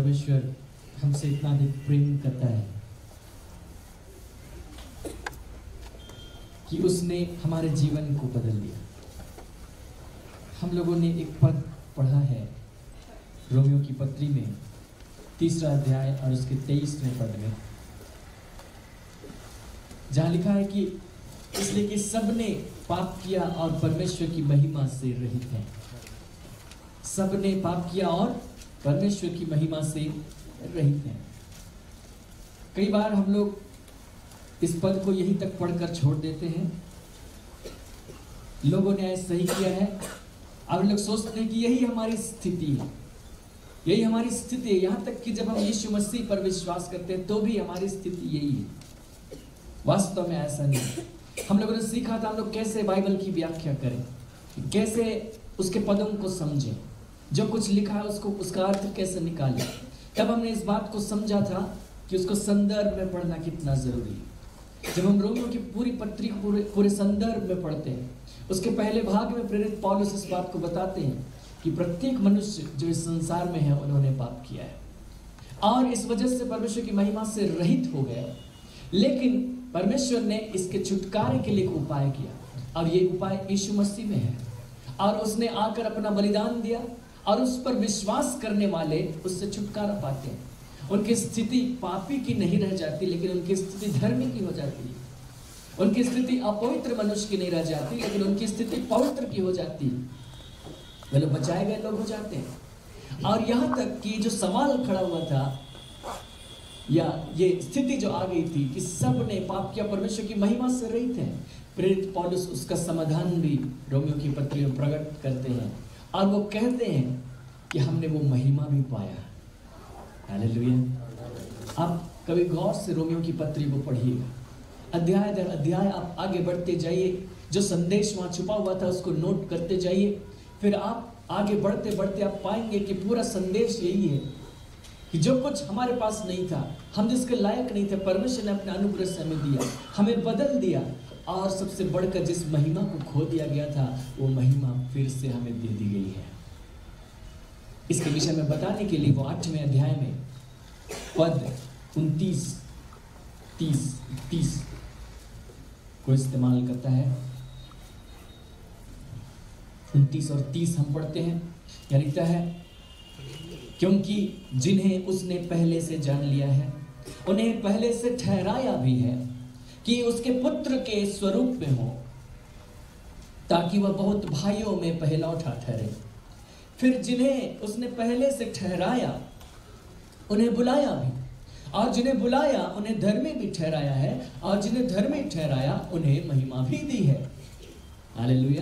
परमेश्वर हमसे इतना अधिक प्रेम करता है कि उसने हमारे जीवन को बदल दिया। हम लोगों ने एक पद पढ़ा है रोमियो की पत्री में 3 अध्याय और उसके 23वें पद में, जहां लिखा है कि इसलिए कि सबने पाप किया और परमेश्वर की महिमा से रहित हैं। सबने पाप किया और परमेश्वर की महिमा से रहित हैं। कई बार हम लोग इस पद को यहीं तक पढ़कर छोड़ देते हैं। लोगों ने ऐसा ही किया है और लोग सोचते हैं कि यही हमारी स्थिति है, यही हमारी स्थिति है। यहां तक कि जब हम यीशु मसीह पर विश्वास करते हैं तो भी हमारी स्थिति यही है। वास्तव में ऐसा नहीं है। हम लोगों ने सीखा था हम लोग कैसे बाइबल की व्याख्या करें, कैसे उसके पदों को समझें, जो कुछ लिखा है उसको उसका अर्थ कैसे निकालें। तब हमने इस बात को समझा था कि उसको संदर्भ में पढ़ना कितना जरूरी है। जब हम रोमियो की पूरी पत्री को पूरे संदर्भ में पढ़ते हैं, उसके पहले भाग में प्रेरित पौलुस इस बात को बताते हैं कि प्रत्येक मनुष्य जो इस संसार में है उन्होंने पाप किया है और इस वजह से परमेश्वर की महिमा से रहित हो गए। लेकिन परमेश्वर ने इसके छुटकारे के लिए एक उपाय किया और ये उपाय यीशु मसीह में है और उसने आकर अपना बलिदान दिया और उस पर विश्वास करने वाले उससे छुटकारा पाते हैं। उनकी स्थिति पापी की नहीं रह जाती, लेकिन उनकी स्थिति धर्मी की हो जाती है। उनकी स्थिति अपवित्र मनुष्य की नहीं रह जाती, लेकिन उनकी स्थिति पवित्र की हो जाती है। वे लोग बचाए गए लोग हो जाते हैं। और यहाँ तक कि जो सवाल खड़ा हुआ था या ये स्थिति जो आ गई थी कि सब ने पाप किया, परमेश्वर की महिमा से रहित हैं, प्रेरित पौलुस उसका समाधान भी रोमियो की पत्री में प्रकट करते हैं और वो कहते हैं कि हमने वो महिमा भी पाया। हालेलुया। आप कभी गौर से रोमियो की पत्री को पढ़िएगा, अध्याय दर अध्याय आप आगे बढ़ते जाइए। जो संदेश वहाँ छुपा हुआ था उसको नोट करते जाइए। फिर आप आगे बढ़ते बढ़ते आप पाएंगे कि पूरा संदेश यही है कि जो कुछ हमारे पास नहीं था, हम जिसके लायक नहीं थे, परमेश्वर ने अपने अनुग्रह से हमें दिया, हमें बदल दिया और सबसे बढ़कर जिस महिमा को खो दिया गया था वो महिमा फिर से हमें दे दी गई है। इसके विषय में बताने के लिए वो 8वें अध्याय में पद 29, 30 को इस्तेमाल करता है। 29 और 30 हम पढ़ते हैं। क्या लिखता है? क्योंकि जिन्हें उसने पहले से जान लिया है उन्हें पहले से ठहराया भी है कि उसके पुत्र के स्वरूप में हो, ताकि वह बहुत भाइयों में पहलौठा ठहरे। फिर जिन्हें उसने पहले से ठहराया उन्हें बुलाया भी, और जिन्हें बुलाया उन्हें धर्मी भी ठहराया है, और जिन्हें धर्मी ठहराया उन्हें महिमा भी दी है। हालेलुया।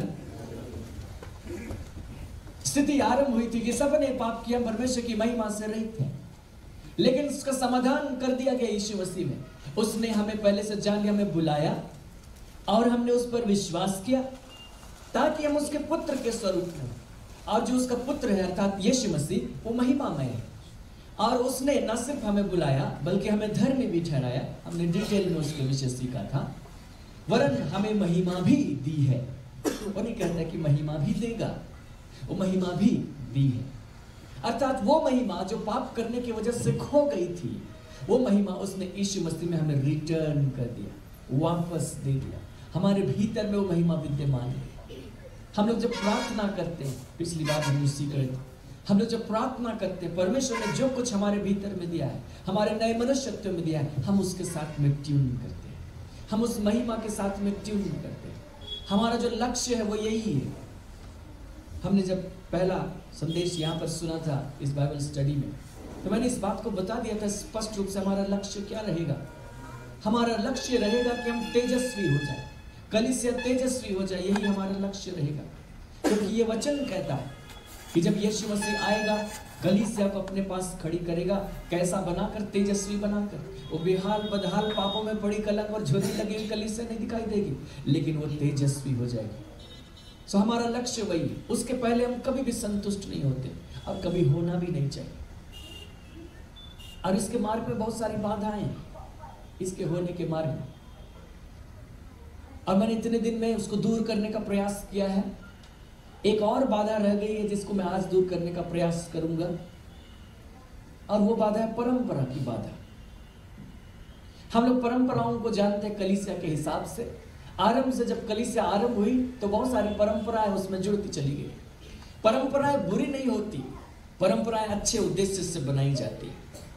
स्थिति आरंभ हुई थी कि सबने पाप किया, परमेश्वर की महिमा से रहित थे, लेकिन उसका समाधान कर दिया गया यीशु मसीह में। उसने हमें पहले से जान लिया, हमें बुलाया और हमने उस पर विश्वास किया ताकि हम उसके पुत्र के स्वरूप में, और जो उसका पुत्र है अर्थात यीशु मसीह, वो महिमामय है। और उसने न सिर्फ हमें बुलाया बल्कि हमें धर्मी भी ठहराया। हमने डिटेल में उसके विषय सीखा था। वरन हमें महिमा भी दी है। वो नहीं कहता कि महिमा भी देगा, वो महिमा भी दी है। अर्थात वो महिमा जो पाप करने की वजह से खो गई थी, वो महिमा उसने यीशु मसीह में हमें रिटर्न कर दिया, वापस दे दिया। हमारे भीतर में वो महिमा विद्यमान है। हम लोग जब प्रार्थना करते हैं, पिछली बार हमने सीखा था, हम लोग जब प्रार्थना करते हैं, परमेश्वर ने जो कुछ हमारे भीतर में दिया है, हमारे नए मनुष्यत्व में दिया है, हम उसके साथ में ट्यून करते हैं, हम उस महिमा के साथ में ट्यून करते हैं। हमारा जो लक्ष्य है वो यही है। हमने जब पहला संदेश यहाँ पर सुना था इस बाइबल स्टडी में, तो मैंने इस बात को बता दिया था स्पष्ट रूप से हमारा लक्ष्य क्या रहेगा। हमारा लक्ष्य रहेगा कि हम तेजस्वी हो जाए, कलीसिया तेजस्वी हो जाए, यही हमारा लक्ष्य रहेगा। क्योंकि ये वचन कहता है कि जब यीशु मसीह आएगा, कलीसिया को अपने पास खड़ी करेगा, कैसा बनाकर? तेजस्वी बनाकर। वो बेहाल बदहाल पापों में पड़ी कलंक और झुर्री लगी हुई कलीसिया नहीं दिखाई देगी, लेकिन वो तेजस्वी हो जाएगी। सो हमारा लक्ष्य वही है। उसके पहले हम कभी भी संतुष्ट नहीं होते और कभी होना भी नहीं चाहिए। और इसके मार्ग में बहुत सारी बाधाएं हैं, इसके होने के मार्ग में, और मैंने इतने दिन में उसको दूर करने का प्रयास किया है। एक और बाधा रह गई है जिसको मैं आज दूर करने का प्रयास करूंगा। और वो बाधा है परंपरा की बाधा। हम लोग परंपराओं को जानते हैं कलीसिया के हिसाब से। आरंभ से जब कलीसिया आरंभ हुई तो बहुत सारी परंपराएं उसमें जुड़ती चली गई। परंपराएं बुरी नहीं होती, परंपराएं अच्छे उद्देश्य से बनाई जाती,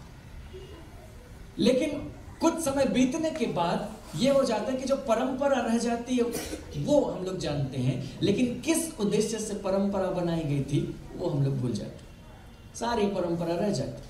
लेकिन कुछ समय बीतने के बाद ये हो जाता है कि जो परंपरा रह जाती है वो हम लोग जानते हैं, लेकिन किस उद्देश्य से परंपरा बनाई गई थी वो हम लोग भूल जाते, सारी परंपरा रह जाती।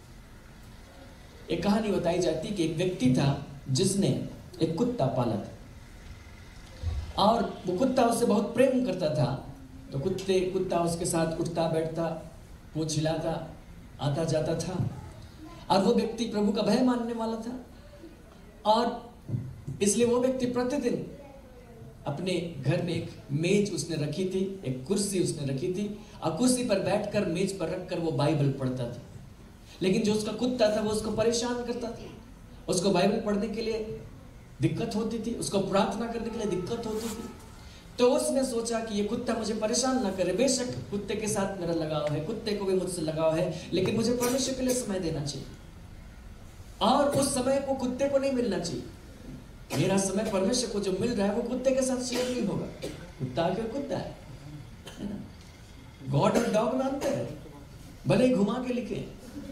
एक कहानी बताई जाती कि एक व्यक्ति था जिसने एक कुत्ता पाला था, और वो कुत्ता उससे बहुत प्रेम करता था। तो कुत्ता उसके साथ उठता बैठता, पूंछ हिलाता, आता जाता था, और वो व्यक्ति प्रभु का भय मानने वाला था, और इसलिए वो व्यक्ति प्रतिदिन अपने घर में एक मेज उसने रखी थी, एक कुर्सी उसने रखी थी, और कुर्सी पर बैठकर मेज पर रखकर वो बाइबल पढ़ता था। लेकिन जो उसका कुत्ता था वो उसको परेशान करता था, उसको बाइबल पढ़ने के लिए दिक्कत होती थी, उसको प्रार्थना करने के लिए दिक्कत होती थी। तो उसने सोचा कि ये कुत्ता मुझे परेशान ना करे, बेशक कुत्ते के साथ मेरा लगाव है, कुत्ते को भी मुझसे लगाव है, लेकिन मुझे परमेश्वर के लिए समय देना चाहिए, और उस समय को कुत्ते को नहीं मिलना चाहिए। मेरा समय परमेश्वर को जो मिल रहा है वो कुत्ते के साथ शेयर नहीं होगा। कुत्ता आके कुत्ता है ना, गॉड और डॉग में अंतर है, भले ही घुमा के लिखे।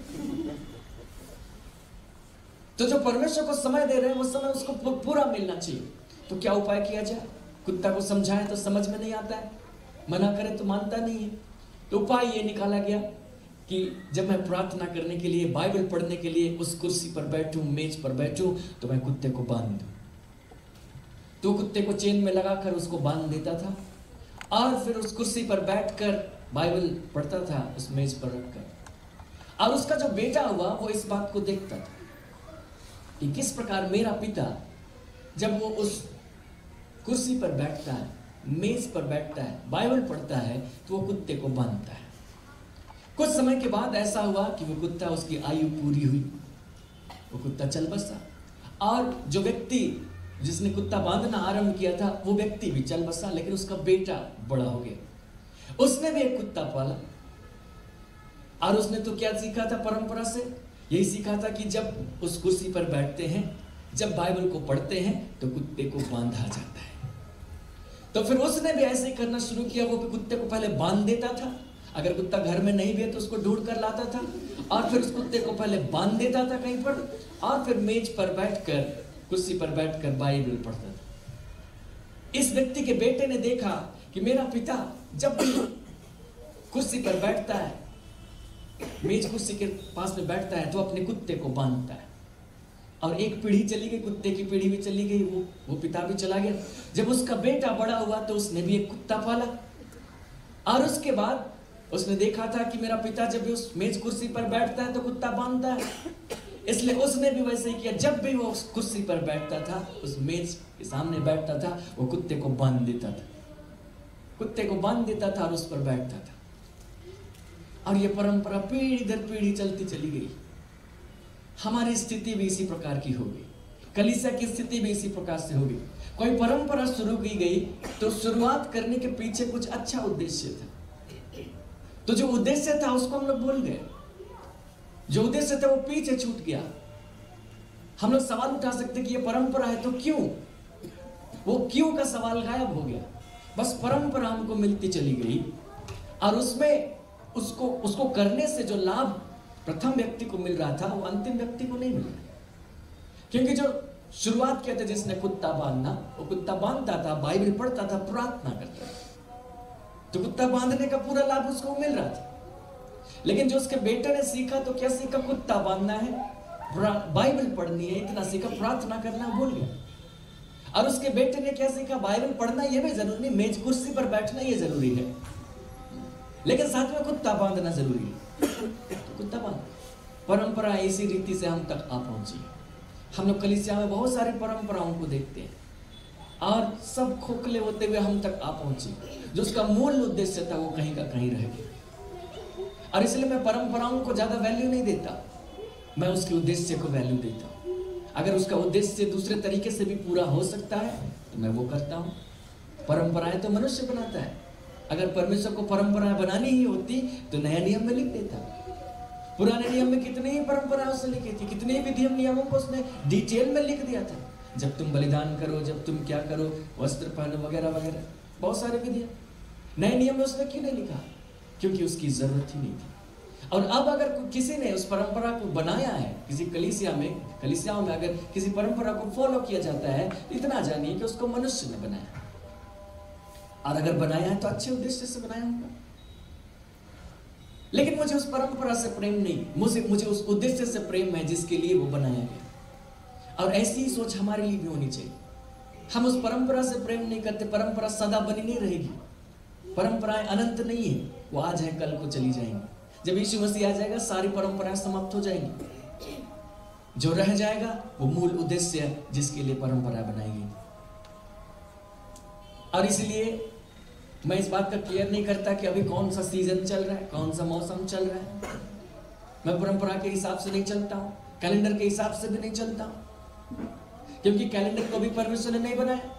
तो जो परमेश्वर को समय दे रहे हैं वो समय उसको पूरा मिलना चाहिए। तो क्या उपाय किया जाए? कुत्ता को समझाएं तो समझ में नहीं आता है, मना करें तो मानता नहीं है। तो उपाय ये निकाला गया कि जब मैं प्रार्थना करने के लिए, बाइबल पढ़ने के लिए उस कुर्सी पर बैठूं, मेज पर बैठूं, तो मैं कुत्ते को बांध दूं। तो कुत्ते को चेन में लगाकर उसको बांध देता था, और फिर उस कुर्सी पर बैठकर बाइबल पढ़ता था उस मेज पर रखकर। और उसका जो बेटा हुआ वो इस बात को देखता था कि किस प्रकार मेरा पिता जब वो उस कुर्सी पर बैठता है, मेज पर बैठता है, बाइबल पढ़ता है, तो वो कुत्ते को बांधता है। कुछ समय के बाद ऐसा हुआ कि वो कुत्ता, उसकी आयु पूरी हुई, वो कुत्ता चल बसा, और जो व्यक्ति जिसने कुत्ता बांधना आरंभ किया था वो व्यक्ति भी चल बसा, लेकिन उसका बेटा बड़ा हो गया। उसने भी एक कुत्ता पाला, और उसने तो क्या सीखा था परंपरा से? यही सीखा था कि जब उस कुर्सी पर बैठते हैं, जब बाइबल को पढ़ते हैं, तो कुत्ते को बांधा जाता है। तो फिर उसने भी ऐसे ही करना शुरू किया। वो कुत्ते को पहले बांध देता था, अगर कुत्ता घर में नहीं भी है तो उसको ढूंढ कर लाता था, और फिर उस कुत्ते को पहले बांध देता था कहीं पर, और फिर मेज पर बैठकर, कुर्सी पर बैठकर बाइबल पढ़ता था। इस व्यक्ति के बेटे ने देखा कि मेरा पिता जब भी कुर्सी पर बैठता है, मेज कुर्सी के पास में बैठता है, तो अपने कुत्ते को बांधता है। और एक पीढ़ी चली गई, कुत्ते की पीढ़ी भी चली गई, वो पिता भी चला गया। जब उसका बेटा बड़ा हुआ तो उसने भी एक कुत्ता पाला, और उसके बाद उसने देखा था कि मेरा पिता जब भी उस मेज कुर्सी पर बैठता है तो कुत्ता बांधता है, इसलिए उसने भी वैसे ही किया। जब भी वो उस कुर्सी पर बैठता था, उस मेज के सामने बैठता था, वो कुत्ते को बांध देता था, कुत्ते को बांध देता था और उस पर बैठता था। और ये परंपरा पीढ़ी दर पीढ़ी चलती चली गई। हमारी स्थिति भी इसी प्रकार की होगी, कलीसिया की स्थिति भी इसी प्रकार से होगी। कोई परंपरा शुरू की गई तो शुरुआत करने के पीछे कुछ अच्छा उद्देश्य था, तो जो उद्देश्य था उसको हम लोग भूल गए, जो उद्देश्य था वो पीछे छूट गया। हम लोग सवाल उठा सकते कि ये परंपरा है तो क्यों, वो क्यों का सवाल गायब हो गया। बस परंपरा हमको मिलती चली गई, और उसमें उसको करने से जो लाभ प्रथम व्यक्ति को मिल रहा था वो अंतिम व्यक्ति को नहीं मिल रहा। क्योंकि जो शुरुआत किया था जिसने कुत्ता बांधना, वो कुत्ता बांधता था, बाइबल पढ़ता था, प्रार्थना करता था, तो कुत्ता बांधने का पूरा लाभ उसको मिल रहा था। लेकिन जो उसके बेटे ने सीखा, तो क्या सीखा? कुत्ता बांधना है, बाइबल पढ़नी है, इतना सीखा, प्रार्थना करना भूल गया। और उसके बेटे ने क्या सीखा? बाइबल पढ़ना ये भी जरूरी नहीं, मेज कुर्सी पर बैठना ये जरूरी है, लेकिन साथ में कुत्ता बांधना जरूरी है, तो कुत्ता बांध। परंपरा इसी रीति से हम तक आ पहुंची। हम लोग कलीसिया में बहुत सारी परंपराओं को देखते हैं, और सब खोखले होते हुए हम तक आ पहुंची। जो उसका मूल उद्देश्य था वो कहीं का कहीं रह गया। और इसलिए मैं परंपराओं को ज्यादा वैल्यू नहीं देता, मैं उसके उद्देश्य को वैल्यू देता हूं। अगर उसका उद्देश्य दूसरे तरीके से भी पूरा हो सकता है तो मैं वो करता हूं। परंपराएं तो मनुष्य बनाता है, अगर परमेश्वर को परंपराएं बनानी ही होती तो नया नियम में लिख देता। पुराने नियम में कितनी ही परंपराएं उसने लिखी थी, कितने ही विधि नियमों को उसने डिटेल में लिख दिया था। जब तुम बलिदान करो, जब तुम क्या करो, वस्त्र पहनो वगैरह वगैरह, बहुत सारे विधियां। नए नियम में उसने क्यों नहीं लिखा? क्योंकि उसकी जरूरत ही नहीं थी। और अब अगर किसी ने उस परंपरा को बनाया है, किसी कलीसियाओं में अगर किसी परंपरा को फॉलो किया जाता है, इतना जानिए कि उसको मनुष्य ने बनाया। और अगर बनाया है तो अच्छे उद्देश्य से बनाया होगा। लेकिन मुझे उस परंपरा से प्रेम नहीं, मुझे उस उद्देश्य से प्रेम है जिसके लिए वो बनाया गया। और ऐसी ही सोच हमारे लिए भी होनी चाहिए। हम उस परंपरा से प्रेम नहीं करते, परंपरा सदा बनी नहीं रहेगी। परंपराएं अनंत नहीं है, वो आज है कल को चली जाएंगी। जब यीशु मसीह आ जाएगा सारी परंपराएं समाप्त हो जाएंगी। जो रह जाएगा वो मूल उद्देश्य है जिसके लिए परंपरा बनाई गई। और इसलिए मैं इस बात का केयर नहीं करता कि अभी कौन सा सीजन चल रहा है, कौन सा मौसम चल रहा है। मैं परंपरा के हिसाब से नहीं चलता हूं, कैलेंडर के हिसाब से भी नहीं चलता हूं, क्योंकि कैलेंडर को भी परमेश्वर ने नहीं बनाया।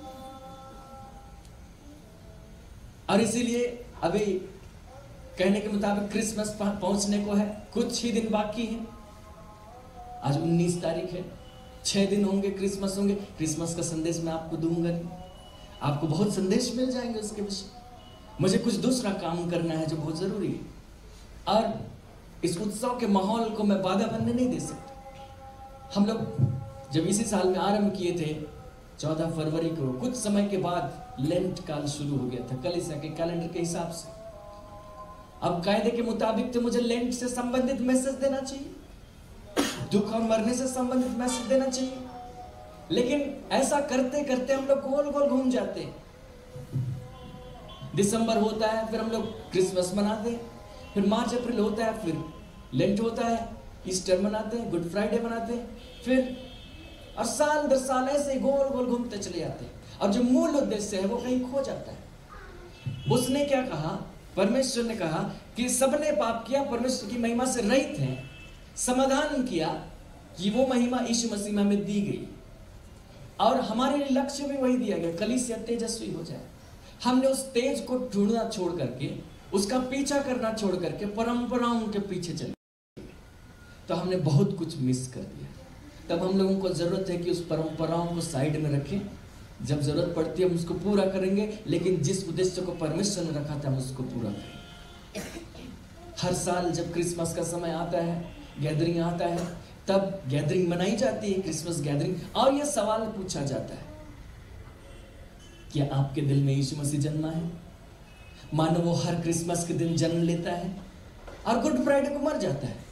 और इसीलिए अभी कहने के मुताबिक क्रिसमस पहुंचने को है, कुछ ही दिन बाकी है। आज 19 तारीख है, 6 दिन होंगे, क्रिसमस होंगे। क्रिसमस का संदेश मैं आपको दूंगा नहीं, आपको बहुत संदेश मिल जाएंगे उसके विषय। मुझे कुछ दूसरा काम करना है जो बहुत जरूरी है। और इस उत्सव के माहौल को मैं बाधा बनने नहीं दे सकता। हम लोग जब इसी साल में आरंभ किए थे 14 फरवरी को, कुछ समय के बाद लेंट काल शुरू हो गया था कलीसिया के कैलेंडर के हिसाब से। अब कायदे के मुताबिक तो मुझे लेंट से संबंधित मैसेज देना चाहिए, दुख और मरने से संबंधित मैसेज देना चाहिए। लेकिन ऐसा करते करते हम लोग गोल गोल घूम जाते हैं। दिसंबर होता है, फिर हम लोग क्रिसमस मनाते हैं, फिर मार्च अप्रैल होता है, फिर लेंट होता है, ईस्टर मनाते हैं, गुड फ्राइडे मनाते हैं, फिर और साल दर साल ऐसे गोल गोल घूमते चले जाते हैं। और जो मूल उद्देश्य है वो कहीं खो जाता है। उसने क्या कहा? परमेश्वर ने कहा कि सबने पाप किया, परमेश्वर की महिमा से रहित हैं। समाधान किया कि वो महिमा यीशु मसीह में हमें दी गई, और हमारे लिए लक्ष्य भी वही दिया गया, कलीसिया तेजस्वी हो जाए। हमने उस तेज को ढूंढना छोड़ करके, उसका पीछा करना छोड़ करके परंपराओं के पीछे चले, तो हमने बहुत कुछ मिस कर दिया। तब हम लोगों को जरूरत है कि उस परंपराओं को साइड में रखें। जब जरूरत पड़ती है हम उसको पूरा करेंगे, लेकिन जिस उद्देश्य को परमेश्वर ने रखा था हम उसको पूरा करेंगे। हर साल जब क्रिसमस का समय आता है, गैदरिंग आता है, तब गैदरिंग मनाई जाती है, क्रिसमस गैदरिंग, और यह सवाल पूछा जाता है, क्या आपके दिल में यीशु मसीह जन्मा है? मानो वो हर क्रिसमस के दिन जन्म लेता है और गुड फ्राइडे को मर जाता है,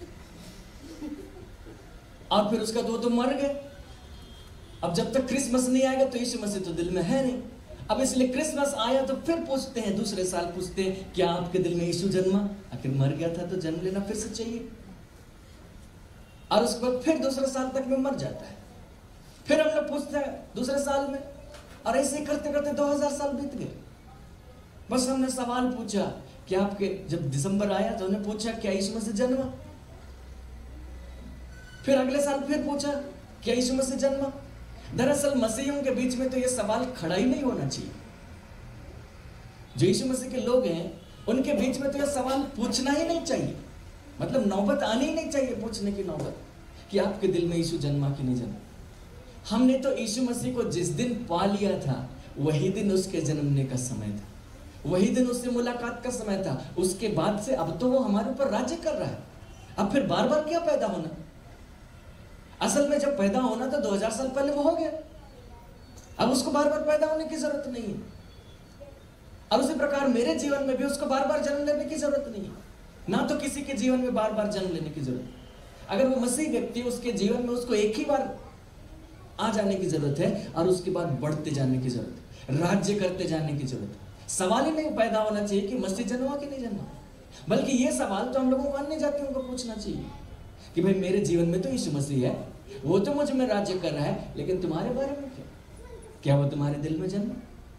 और फिर उसका तो मर गए। अब जब तक क्रिसमस नहीं आएगा तो यीशु मसीह तो दिल में है नहीं। अब इसलिए क्रिसमस आया तो फिर पूछते हैं, दूसरे साल पूछते हैं, क्या आपके दिल में यीशु जन्मा? आखिर मर गया था तो जन्म लेना फिर से चाहिए। और उसके बाद फिर दूसरे साल तक में मर जाता है, फिर हम लोग पूछते हैं दूसरे साल में, और ऐसे करते करते 2000 साल बीत गए। बस हमने सवाल पूछा कि आपके, जब दिसंबर आया तो हमने पूछा क्या यीशु मसीह जन्मा? फिर अगले साल फिर पूछा क्या यीशु मसीह जन्मा? दरअसल मसीहियों के बीच में तो यह सवाल खड़ा ही नहीं होना चाहिए। जो यीशु मसीह के लोग हैं उनके बीच में तो यह सवाल पूछना ही नहीं चाहिए, मतलब नौबत आनी ही नहीं चाहिए पूछने की नौबत कि आपके दिल में यीशु जन्मा कि नहीं जन्मा। हमने तो यीशु मसीह को जिस दिन पा लिया था वही दिन उसके जन्मने का समय था, वही दिन उससे मुलाकात का समय था। उसके बाद से अब तो वो हमारे ऊपर राज्य कर रहा है। अब फिर बार बार क्या पैदा होना? असल में जब पैदा होना था 2000 साल पहले वो हो गया, अब उसको बार बार पैदा होने की जरूरत नहीं है। और उसी प्रकार मेरे जीवन में भी उसको बार बार जन्म लेने की जरूरत नहीं है, ना तो किसी के जीवन में बार बार जन्म लेने की जरूरत। अगर वो मसीह व्यक्ति, उसके जीवन में उसको एक ही बार आ जाने की जरूरत है और उसके बाद बढ़ते जाने की जरूरत है, राज्य करते जाने की जरूरत है। सवाल ही नहीं पैदा होना चाहिए कि मसीह जन्मा कि नहीं जन्मा, बल्कि ये सवाल तो हम लोगों को अन्य जातियों को पूछना चाहिए कि भाई मेरे जीवन में तो यीशु मसीह है, वो तो मुझ में राज्य कर रहा है, लेकिन तुम्हारे बारे में क्या वो तुम्हारे दिल में जन्मा?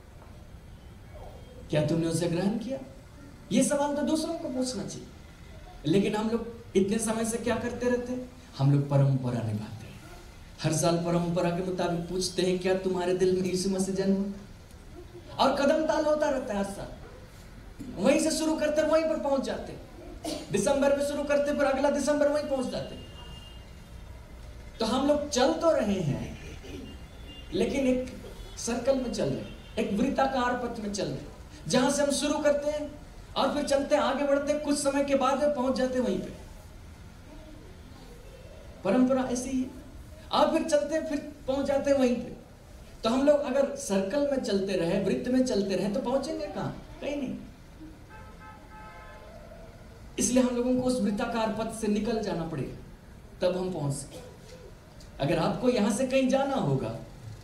क्या तुमने उसे ग्रहण किया? ये सवाल तो दूसरों को पूछना चाहिए। लेकिन हम लोग इतने समय से क्या करते रहते हैं? हम लोग परंपरा निभाते हैं। हर साल परंपरा के मुताबिक पूछते हैं क्या तुम्हारे दिल में यीशु मसीह जन्मा? और कदम ताल होता रहता है हर साल, वहीं से शुरू करते वहीं पर पहुंच जाते। दिसंबर में शुरू करते पर अगला दिसंबर वहीं पहुंच जाते। तो हम लोग चल तो रहे हैं लेकिन एक सर्कल में चल रहे, एक वृत्ताकार पथ में चल रहे, जहां से हम शुरू करते हैं और फिर चलते हैं, आगे बढ़ते हैं, कुछ समय के बाद में पहुंच जाते हैं वहीं पे। परंपरा ऐसी ही, और फिर चलते हैं, फिर पहुंच जाते हैं वहीं पे। तो हम लोग अगर सर्कल में चलते रहे, वृत्त में चलते रहे, तो पहुंचेंगे कहां? कहीं नहीं। इसलिए हम लोगों को उस वृत्ताकार पथ से निकल जाना पड़ेगा, तब हम पहुंच सके। अगर आपको यहां से कहीं जाना होगा,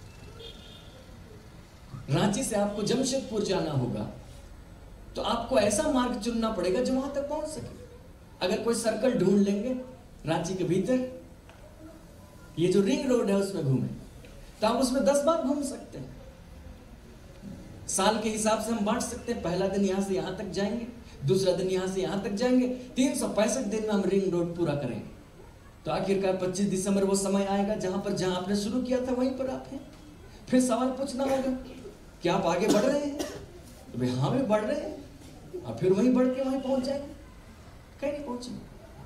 रांची से आपको जमशेदपुर जाना होगा, तो आपको ऐसा मार्ग चुनना पड़ेगा जो वहां तक पहुंच सके। अगर कोई सर्कल ढूंढ लेंगे रांची के भीतर, ये जो रिंग रोड है उसमें घूमें, तो आप उसमें 10 बार घूम सकते हैं। साल के हिसाब से हम बांट सकते हैं, पहला दिन यहां से यहां तक जाएंगे, दूसरा दिन यहां से यहां तक जाएंगे, 365 दिन में हम रिंग रोड पूरा करेंगे। तो आखिरकार 25 दिसंबर वो समय आएगा जहां आपने शुरू किया था वहीं पर आप हैं। फिर सवाल पूछना होगा कि आप आगे बढ़ रहे हैं? तो भाई हाँ, भी बढ़ रहे हैं, और फिर वहीं बढ़ के वहीं पहुंच जाएंगे, कहीं नहीं पहुंचेंगे।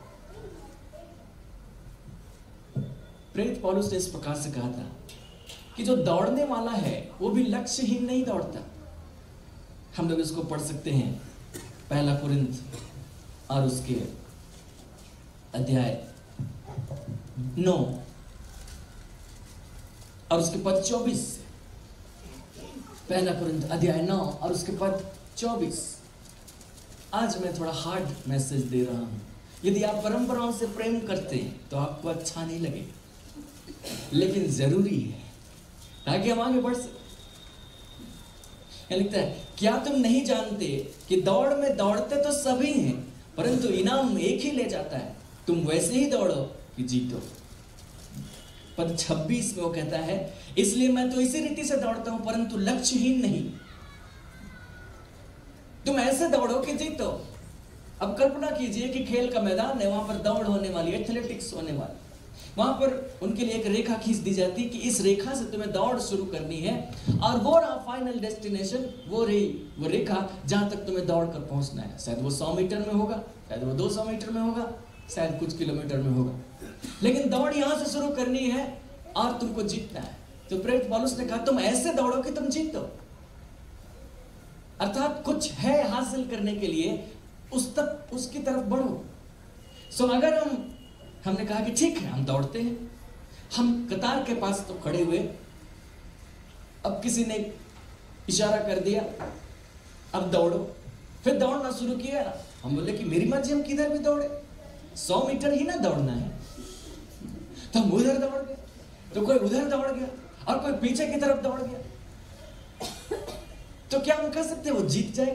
प्रेरित पौलुस ने इस प्रकार से कहा था कि जो दौड़ने वाला है वो भी लक्ष्यहीन नहीं दौड़ता। हम लोग इसको पढ़ सकते हैं 1 कुरिन्थ और उसके अध्याय 9 और उसके पद 24। 1 कुरिन्थ अध्याय 9 और उसके पद 24। आज मैं थोड़ा हार्ड मैसेज दे रहा हूं। यदि आप परंपराओं से प्रेम करते हैं तो आपको अच्छा नहीं लगेगा, लेकिन जरूरी है ताकि हम आगे बढ़ सकें। लिखता है, क्या तुम नहीं जानते कि दौड़ में दौड़ते तो सभी हैं, परंतु इनाम एक ही ले जाता है। तुम वैसे ही दौड़ो कि जीतो। पद 26 में वो कहता है, इसलिए मैं तो इसी रीति से दौड़ता हूं, परंतु लक्ष्यहीन नहीं। तुम ऐसे दौड़ो कि जीतो। अब कल्पना कीजिए कि खेल का मैदान है, वहां पर दौड़ होने वाली, एथलेटिक्स होने वाली। वहां पर उनके लिए एक रेखा खींच दी जाती कि इस रेखा से तुम्हें दौड़ शुरू करनी है, और वो रहा फाइनल डेस्टिनेशन, वो रेखा जहां तक तुम्हें दौड़ कर पहुंचना है। शायद वो 100 मीटर में होगा, शायद वो 200 मीटर में होगा, शायद कुछ किलोमीटर में होगा, लेकिन दौड़ यहां से शुरू करनी है और तुमको जीतना है। तो प्रेरित पौलुस ने कहा, तुम ऐसे दौड़ो कि तुम जीतो। अर्थात कुछ है हासिल करने के लिए, उसकी तरफ बढ़ो। सो अगर हमने कहा कि ठीक है, हम दौड़ते हैं, हम कतार के पास तो खड़े हुए, अब किसी ने इशारा कर दिया, अब दौड़ो। फिर दौड़ना शुरू किया। हम बोले कि मेरी मर्जी, हम किधर भी दौड़े, 100 मीटर ही ना दौड़ना है। तो हम उधर दौड़ गए, तो कोई उधर दौड़ गया, और कोई पीछे की तरफ दौड़ गया। तो क्या हम कह सकते हैं वो जीत जाएगा?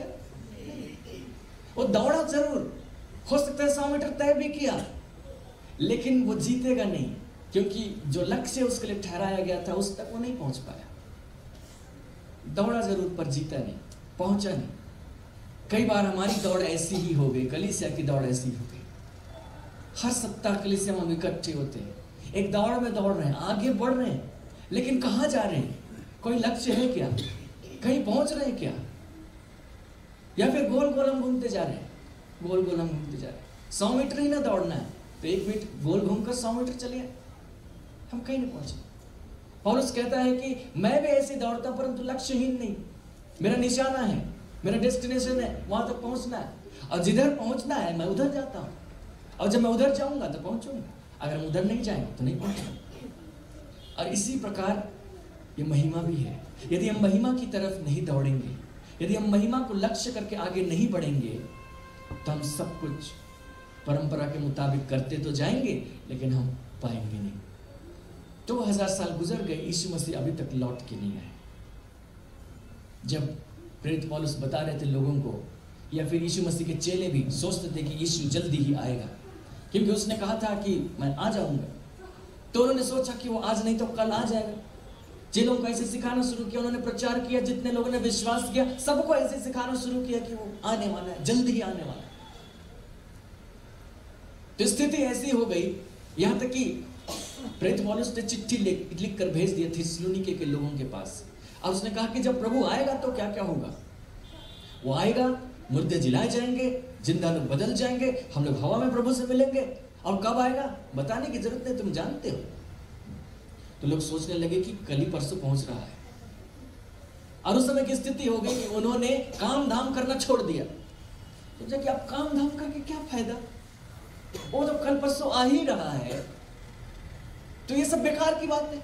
वो दौड़ा जरूर, हो सकता है 100 मीटर तय भी किया, लेकिन वो जीतेगा नहीं, क्योंकि जो लक्ष्य उसके लिए ठहराया गया था उस तक वो नहीं पहुंच पाया। दौड़ा जरूर पर जीता नहीं, पहुंचा नहीं। कई बार हमारी दौड़ ऐसी ही हो गई, कलीसिया की दौड़ ऐसी हो गई। हर सप्ताह कलीसिया में हम इकट्ठे होते हैं, एक दौड़ में दौड़ रहे हैं, आगे बढ़ रहे हैं, लेकिन कहां जा रहे हैं? कोई लक्ष्य है क्या? कहीं पहुंच रहे हैं क्या? या फिर गोल गोल हम घूमते जा रहे हैं, गोल गोल हम घूमते जा रहे हैं। 100 मीटर ही ना दौड़ना है, तो 1 मिनट गोल घूमकर 100 मीटर चलिए, हम कहीं नहीं पहुंचे। पौलुस कहता है कि मैं भी ऐसे दौड़ता, परंतु लक्ष्यहीन नहीं। मेरा निशाना है, मेरा डेस्टिनेशन है, वहां तक पहुंचना है, और जिधर पहुंचना है मैं उधर जाता हूं, और जब मैं उधर जाऊंगा तो पहुंचूंगा, अगर हम उधर नहीं जाएंगे तो नहीं पहुंचूंगा। और इसी प्रकार ये महिमा भी है। यदि हम महिमा की तरफ नहीं दौड़ेंगे, यदि हम महिमा को लक्ष्य करके आगे नहीं बढ़ेंगे, तो हम सब कुछ परंपरा के मुताबिक करते तो जाएंगे, लेकिन हम पाएंगे नहीं। 2000 साल गुजर गए, यीशु मसीह अभी तक लौट के नहीं आए। जब प्रेरित पौलुस बता रहे थे लोगों को, या फिर यीशु मसीह के चेले भी सोचते थे कि यीशु जल्दी ही आएगा, क्योंकि उसने कहा था कि मैं आ जाऊंगा, तो उन्होंने सोचा कि वो आज नहीं तो कल आ जाएगा। चेलों को ऐसे सिखाना शुरू किया, उन्होंने प्रचार किया, जितने लोगों ने विश्वास किया सबको ऐसे सिखाना शुरू किया कि वो आने वाला है, जल्दी ही आने वाला है। तो स्थिति ऐसी हो गई, यहां तक कि प्रेरित पौलुस ने चिट्ठी लिख कर भेज दिया थिस्सलुनीके के लोगों के पास, और उसने कहा कि जब प्रभु आएगा तो क्या क्या होगा। वो आएगा मुर्दे जिलाए जाएंगे, जिंदा लोग बदल जाएंगे, हम लोग हवा में प्रभु से मिलेंगे। और कब आएगा बताने की जरूरत नहीं, तुम जानते हो। तो लोग सोचने लगे कि कल ही परसों पहुंच रहा है। और उस समय की स्थिति हो गई कि उन्होंने काम धाम करना छोड़ दिया। सोचा कि अब काम धाम करके क्या फायदा, वो तो कल परसों आ ही रहा है, तो ये सब बेकार की बात है।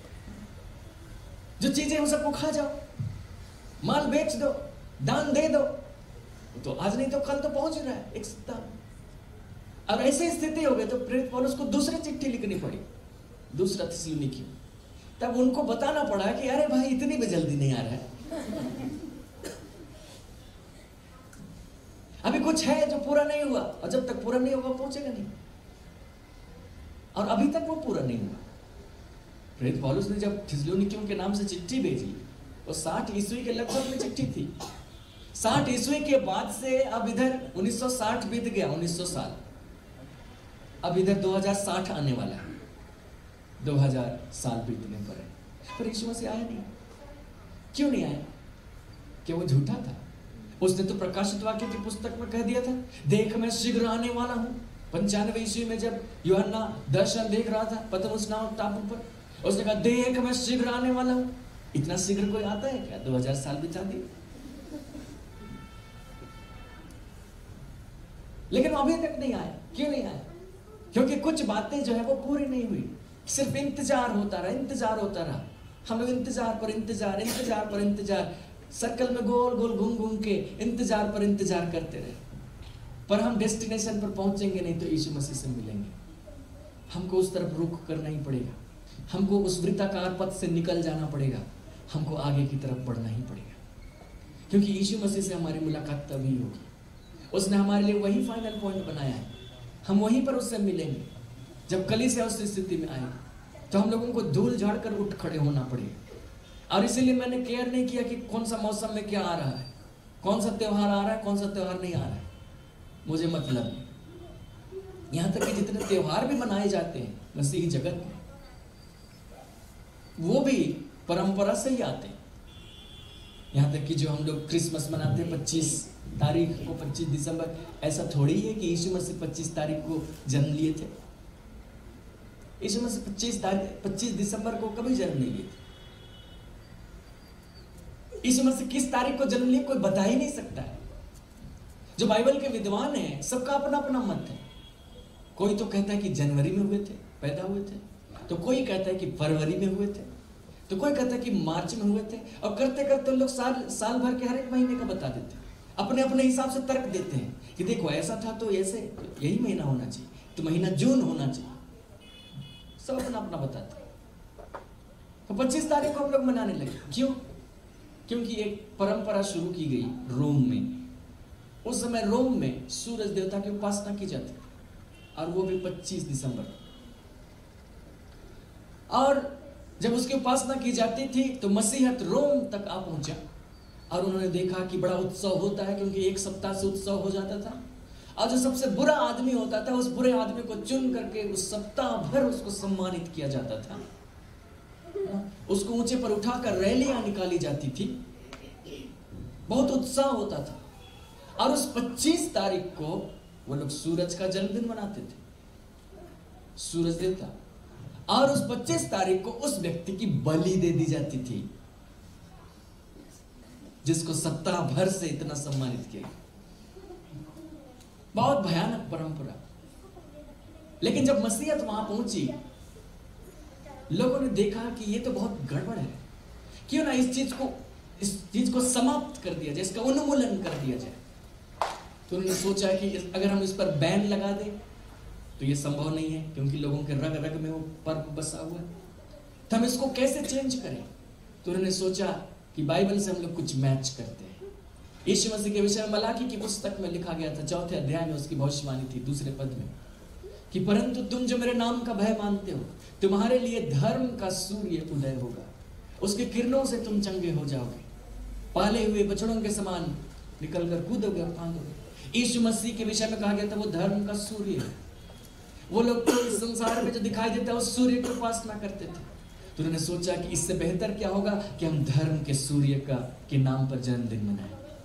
जो चीजें उन सबको खा जाओ, माल बेच दो, दान दे दो, तो आज नहीं तो कल तो पहुंच ही रहा है एक सप्ताह। अब ऐसी स्थिति हो गई तो प्रेरित पौलुस को दूसरी चिट्ठी लिखनी पड़ी, दूसरा थिस्सलुनीकी। तब उनको बताना पड़ा कि अरे भाई इतनी भी जल्दी नहीं आ रहा है, अभी कुछ है जो पूरा नहीं हुआ, और जब तक पूरा नहीं होगा पहुंचेगा नहीं। और अभी तक वो पूरा नहीं हुआ। प्रेरित पौलुस ने जब थिस्सलुनीकियों के नाम से चिट्ठी भेजी, वो 60 ईस्वी के लगभग में चिट्ठी थी। 60 ईस्वी के बाद से अब इधर 1960 बीत गया, 1900 साल। अब इधर 2060 आने वाला है, 2000 साल बीतने पर यीशु मसीह आया नहीं। क्यों नहीं आया? कि वो झूठा था। उसने तो प्रकाशित वाक्य की पुस्तक में कह दिया था, देख मैं शीघ्र आने वाला हूं। 95 ईस्वी में जब यूहन्ना दर्शन देख रहा था पतमुस नामक टापू पर, उसने कहा देख मैं शीघ्र आने वाला हूं। इतना शीघ्र कोई आता है क्या? 2000 साल बिता दिए। लेकिन अभी तक नहीं आया। क्यों नहीं आया? क्योंकि कुछ बातें जो है वो पूरी नहीं हुई। सिर्फ इंतजार होता रहा, इंतजार होता रहा। हम लोग इंतजार पर इंतजार, इंतजार पर इंतजार, सर्कल में गोल गोल घूम घूम के इंतजार पर इंतजार करते रहे। पर हम डेस्टिनेशन पर पहुंचेंगे नहीं तो यीशु मसीह से मिलेंगे। हमको उस तरफ रुख करना ही पड़ेगा, हमको उस वृत्ताकार पथ से निकल जाना पड़ेगा, हमको आगे की तरफ बढ़ना ही पड़ेगा। क्योंकि यीशु मसीह से हमारी मुलाकात तभी होगी। उसने हमारे लिए वही फाइनल पॉइंट बनाया है, हम वहीं पर उससे मिलेंगे। जब कलीसिया उस स्थिति में आए तो हम लोगों को धूल झाड़ कर उठ खड़े होना पड़ेगा। और इसीलिए मैंने केयर नहीं किया कि कौन सा मौसम में क्या आ रहा है, कौन सा त्यौहार आ रहा है, कौन सा त्यौहार नहीं आ रहा है, मुझे मतलब नहीं। यहां तक कि जितने त्यौहार भी मनाए जाते हैं मसीही जगत में, वो भी परंपरा से ही आते हैं। यहां तक कि जो हम लोग क्रिसमस मनाते हैं 25 तारीख को, 25 दिसंबर, ऐसा थोड़ी है कि यीशु मसीह 25 तारीख को जन्म लिए थे। यीशु मसीह 25 दिसंबर को कभी जन्म नहीं लिए थे। यीशु मसीह किस तारीख को जन्म लिए कोई बता ही नहीं सकता है। जो बाइबल के विद्वान हैं सबका अपना अपना मत है। कोई तो कहता है कि जनवरी में हुए थे, पैदा हुए थे, तो कोई कहता है कि फरवरी में हुए थे, तो कोई कहता है कि मार्च में हुए थे। और करते करते लोग साल भर के हर एक महीने का बता देते हैं, अपने अपने हिसाब से तर्क देते हैं कि देखो ऐसा था तो ऐसे यही महीना होना चाहिए, तो महीना जून होना चाहिए। सब अपना अपना बताते हैं। तो 25 तारीख को हम लोग मनाने लगे। क्यों? क्योंकि एक परंपरा शुरू की गई रोम में। उस समय रोम में सूरज देवता की उपासना की जाती थी, और वो भी 25 दिसंबर। और जब उसकी उपासना की जाती थी तो मसीहत रोम तक आ पहुंचा, और उन्होंने देखा कि बड़ा उत्सव होता है, क्योंकि एक सप्ताह से उत्सव हो जाता था। और जो सबसे बुरा आदमी होता था, उस बुरे आदमी को चुन करके उस सप्ताह भर उसको सम्मानित किया जाता था। उसको ऊंचे पर उठाकर रैलियां निकाली जाती थी, बहुत उत्साह होता था। और उस 25 तारीख को वो लोग सूरज का जन्मदिन मनाते थे, सूरज देवता। और उस 25 तारीख को उस व्यक्ति की बलि दे दी जाती थी जिसको सप्ताह भर से इतना सम्मानित किया। बहुत भयानक परंपरा। लेकिन जब मसीहत वहां पहुंची, लोगों ने देखा कि ये तो बहुत गड़बड़ है, क्यों ना इस चीज को समाप्त कर दिया जाए, इसका उन्मूलन कर दिया जाए। तो उन्होंने सोचा कि अगर हम इस पर बैन लगा दें तो ये संभव नहीं है, क्योंकि लोगों के रग रग में वो पर्व बसा हुआ है। तो हम इसको कैसे चेंज करें? तो उन्होंने सोचा कि बाइबल से हम लोग कुछ मैच करते हैं। यीशु मसीह के विषय में मलाकी की पुस्तक में लिखा गया था, 4थे अध्याय में उसकी भविष्यवाणी थी 2 पद में, कि परंतु तुम जो मेरे नाम का भय मानते हो, तुम्हारे लिए धर्म का सूर्य उदय होगा, उसके किरणों से तुम चंगे हो जाओगे, पाले हुए बछड़ों के समान निकल कर कूदोगे और फांदोगे। यीशु मसीह के विषय में कहा गया था वो धर्म का सूर्य है। वो लोग तो इस संसार में जो दिखाई देता है उस सूर्य की उपासना करते थे। तो उन्होंने सोचा कि इससे बेहतर क्या होगा कि हम धर्म के सूर्य के नाम पर जन्मदिन मनाएं।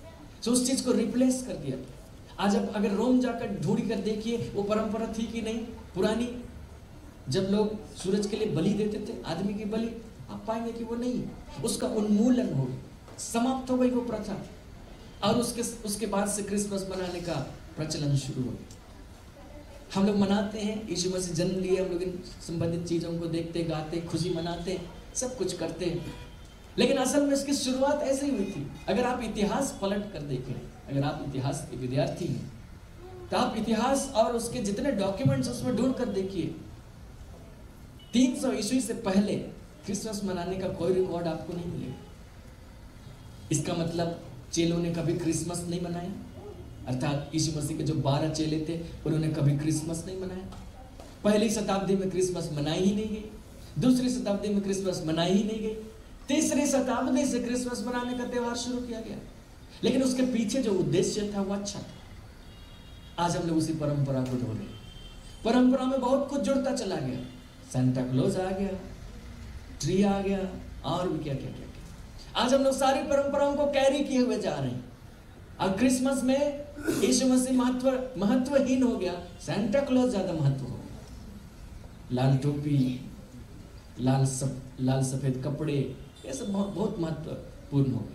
तो उस चीज को रिप्लेस कर दिया। आज अब अगर रोम जाकर ढूंढ कर देखिए वो परंपरा थी कि नहीं पुरानी, जब लोग सूरज के लिए बलि देते थे, आदमी की बलि, आप पाएंगे कि वो नहीं, उसका उन्मूलन हो गया, समाप्त हो गई वो प्रथा। और उसके बाद से क्रिसमस मनाने का प्रचलन शुरू हो गया। हम लोग मनाते हैं, यीशु मसीह जन्म लिए, हम लोग इन संबंधित चीजों को देखते, गाते, खुशी मनाते, सब कुछ करते हैं, लेकिन असल में इसकी शुरुआत ऐसे ही हुई थी। अगर आप इतिहास पलट कर देखें, अगर आप इतिहास के विद्यार्थी हैं तो आप इतिहास और उसके जितने डॉक्यूमेंट्स उसमें ढूंढ कर देखिए, 300 ईस्वी से पहले क्रिसमस मनाने का कोई रिकॉर्ड आपको नहीं मिलेगा। इसका मतलब चेलों ने कभी क्रिसमस नहीं मनाया, अर्थात यीशु मसीह के जो 12 चेले थे उन्होंने कभी क्रिसमस नहीं मनाया। पहली शताब्दी में क्रिसमस मनाई ही नहीं गई, दूसरी शताब्दी में क्रिसमस मनाई ही नहीं गई, तीसरी शताब्दी से क्रिसमस मनाने का त्यौहार शुरू किया गया। लेकिन उसके पीछे जो उद्देश्य था वो अच्छा था। आज हम लोग उसी परंपरा को ढो रहे हैं। परंपरा में बहुत कुछ जुड़ता चला गया, सेंटा क्लॉज आ गया, ट्री आ गया, और भी क्या क्या क्या क्या। आज हम लोग सारी परंपराओं को कैरी किए हुए जा रहे हैं। अब क्रिसमस में यीशु मसीह महत्वहीन हो गया, सेंटा क्लॉज ज्यादा महत्व हो गया। लाल टोपी, लाल सफेद कपड़े, ये सब बहुत महत्वपूर्ण हो गए।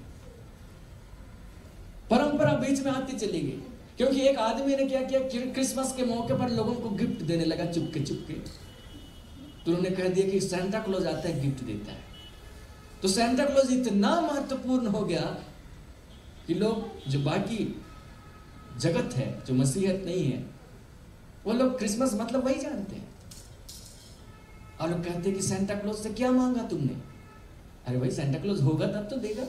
परंपरा बीच में आती चली गई, क्योंकि एक आदमी ने क्या किया, क्रिसमस के मौके पर लोगों को गिफ्ट देने लगा चुपके चुपके। तो उन्होंने कह दिया कि सेंटा क्लॉज आता है, गिफ्ट देता है। तो सेंटा क्लॉज इतना महत्वपूर्ण हो गया कि लोग, जो बाकी जगत है, जो मसीहत नहीं है, वो लोग क्रिसमस मतलब वही जानते हैं। और लोग कहते हैं कि सेंटा क्लॉज से क्या मांगा तुमने? अरे भाई, सेंटा क्लॉज होगा तब तो देगा।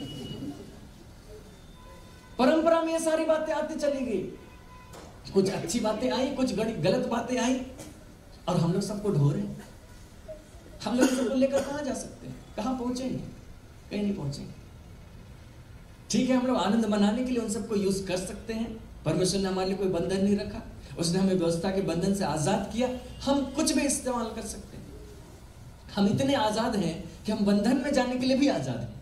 परंपरा में ये सारी बातें आती चली गई, कुछ अच्छी बातें आई, कुछ गलत बातें आई, और हम लोग सबको ढो रहे हैं। हम लोग सबको लेकर कहां जा सकते हैं? कहां पहुंचेंगे? कहीं नहीं पहुंचेंगे। ठीक है, हम लोग आनंद मनाने के लिए उन सबको यूज कर सकते हैं। परमेश्वर ने हमारे लिए कोई बंधन नहीं रखा, उसने हमें व्यवस्था के बंधन से आजाद किया, हम कुछ भी इस्तेमाल कर सकते हैं। हम इतने आजाद हैं कि हम बंधन में जाने के लिए भी आजाद हैं।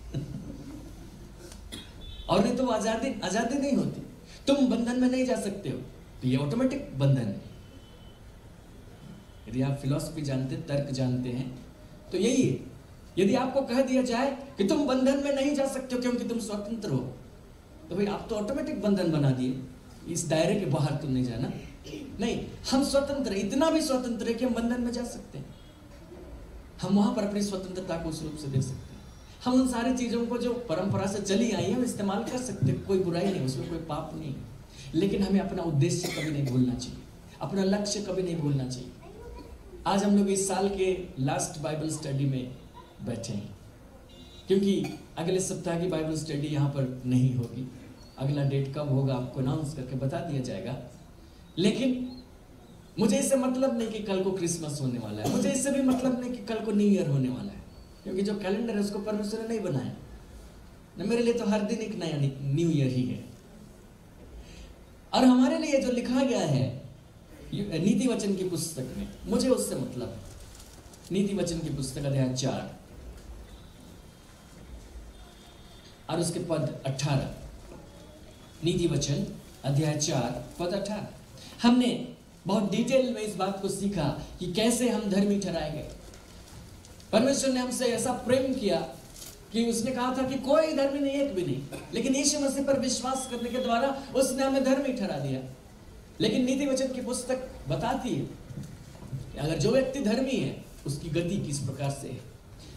और नहीं तो आजादी नहीं होती। तुम बंधन में नहीं जा सकते हो, तो ये ऑटोमेटिक बंधन है। यदि आप फिलॉसफी जानते, तर्क जानते हैं, तो यही है। यदि आपको कह दिया जाए कि तुम बंधन में नहीं जा सकते हो क्योंकि तुम स्वतंत्र हो, तो भाई आप तो ऑटोमेटिक बंधन बना दिए, इस दायरे के बाहर तुम नहीं जाना। नहीं, हम स्वतंत्र, इतना भी स्वतंत्र है कि हम बंधन में जा सकते हैं। हम वहां पर अपनी स्वतंत्रता को उस रूप से दे सकते हैं। हम उन सारी चीजों को जो परंपरा से चली आई है, हम इस्तेमाल कर सकते हैं, कोई बुराई नहीं, उसमें कोई पाप नहीं। लेकिन हमें अपना उद्देश्य कभी नहीं भूलना चाहिए, अपना लक्ष्य कभी नहीं भूलना चाहिए। आज हम लोग इस साल के लास्ट बाइबल स्टडी में बैठे हैं, क्योंकि अगले सप्ताह की बाइबल स्टडी यहाँ पर नहीं होगी। अगला डेट कब होगा आपको अनाउंस करके बता दिया जाएगा। लेकिन मुझे इससे मतलब नहीं कि कल को क्रिसमस होने वाला है, मुझे इससे भी मतलब नहीं कि कल को न्यू ईयर होने वाला है, क्योंकि जो कैलेंडर है उसको परमेश्वर ने नहीं बनाया ना। मेरे लिए तो हर दिन एक नया न्यू ईयर ही है। और हमारे लिए जो लिखा गया है नीति वचन की पुस्तक में, मुझे उससे मतलब है। नीति वचन की पुस्तक अध्याय 4 और उसके पद 18। नीति वचन अध्याय 4 पद 18। हमने बहुत डिटेल में इस बात को सीखा कि कैसे हम धर्मी ठहराए गए। परमेश्वर ने हमसे ऐसा प्रेम किया कि उसने कहा था कि कोई धर्मी नहीं, एक भी नहीं, लेकिन यीशु मसीह पर विश्वास करने के द्वारा उसने हमें धर्मी ठहरा दिया। लेकिन नीति वचन की पुस्तक बताती है कि अगर जो व्यक्ति धर्मी है उसकी गति किस प्रकार से है।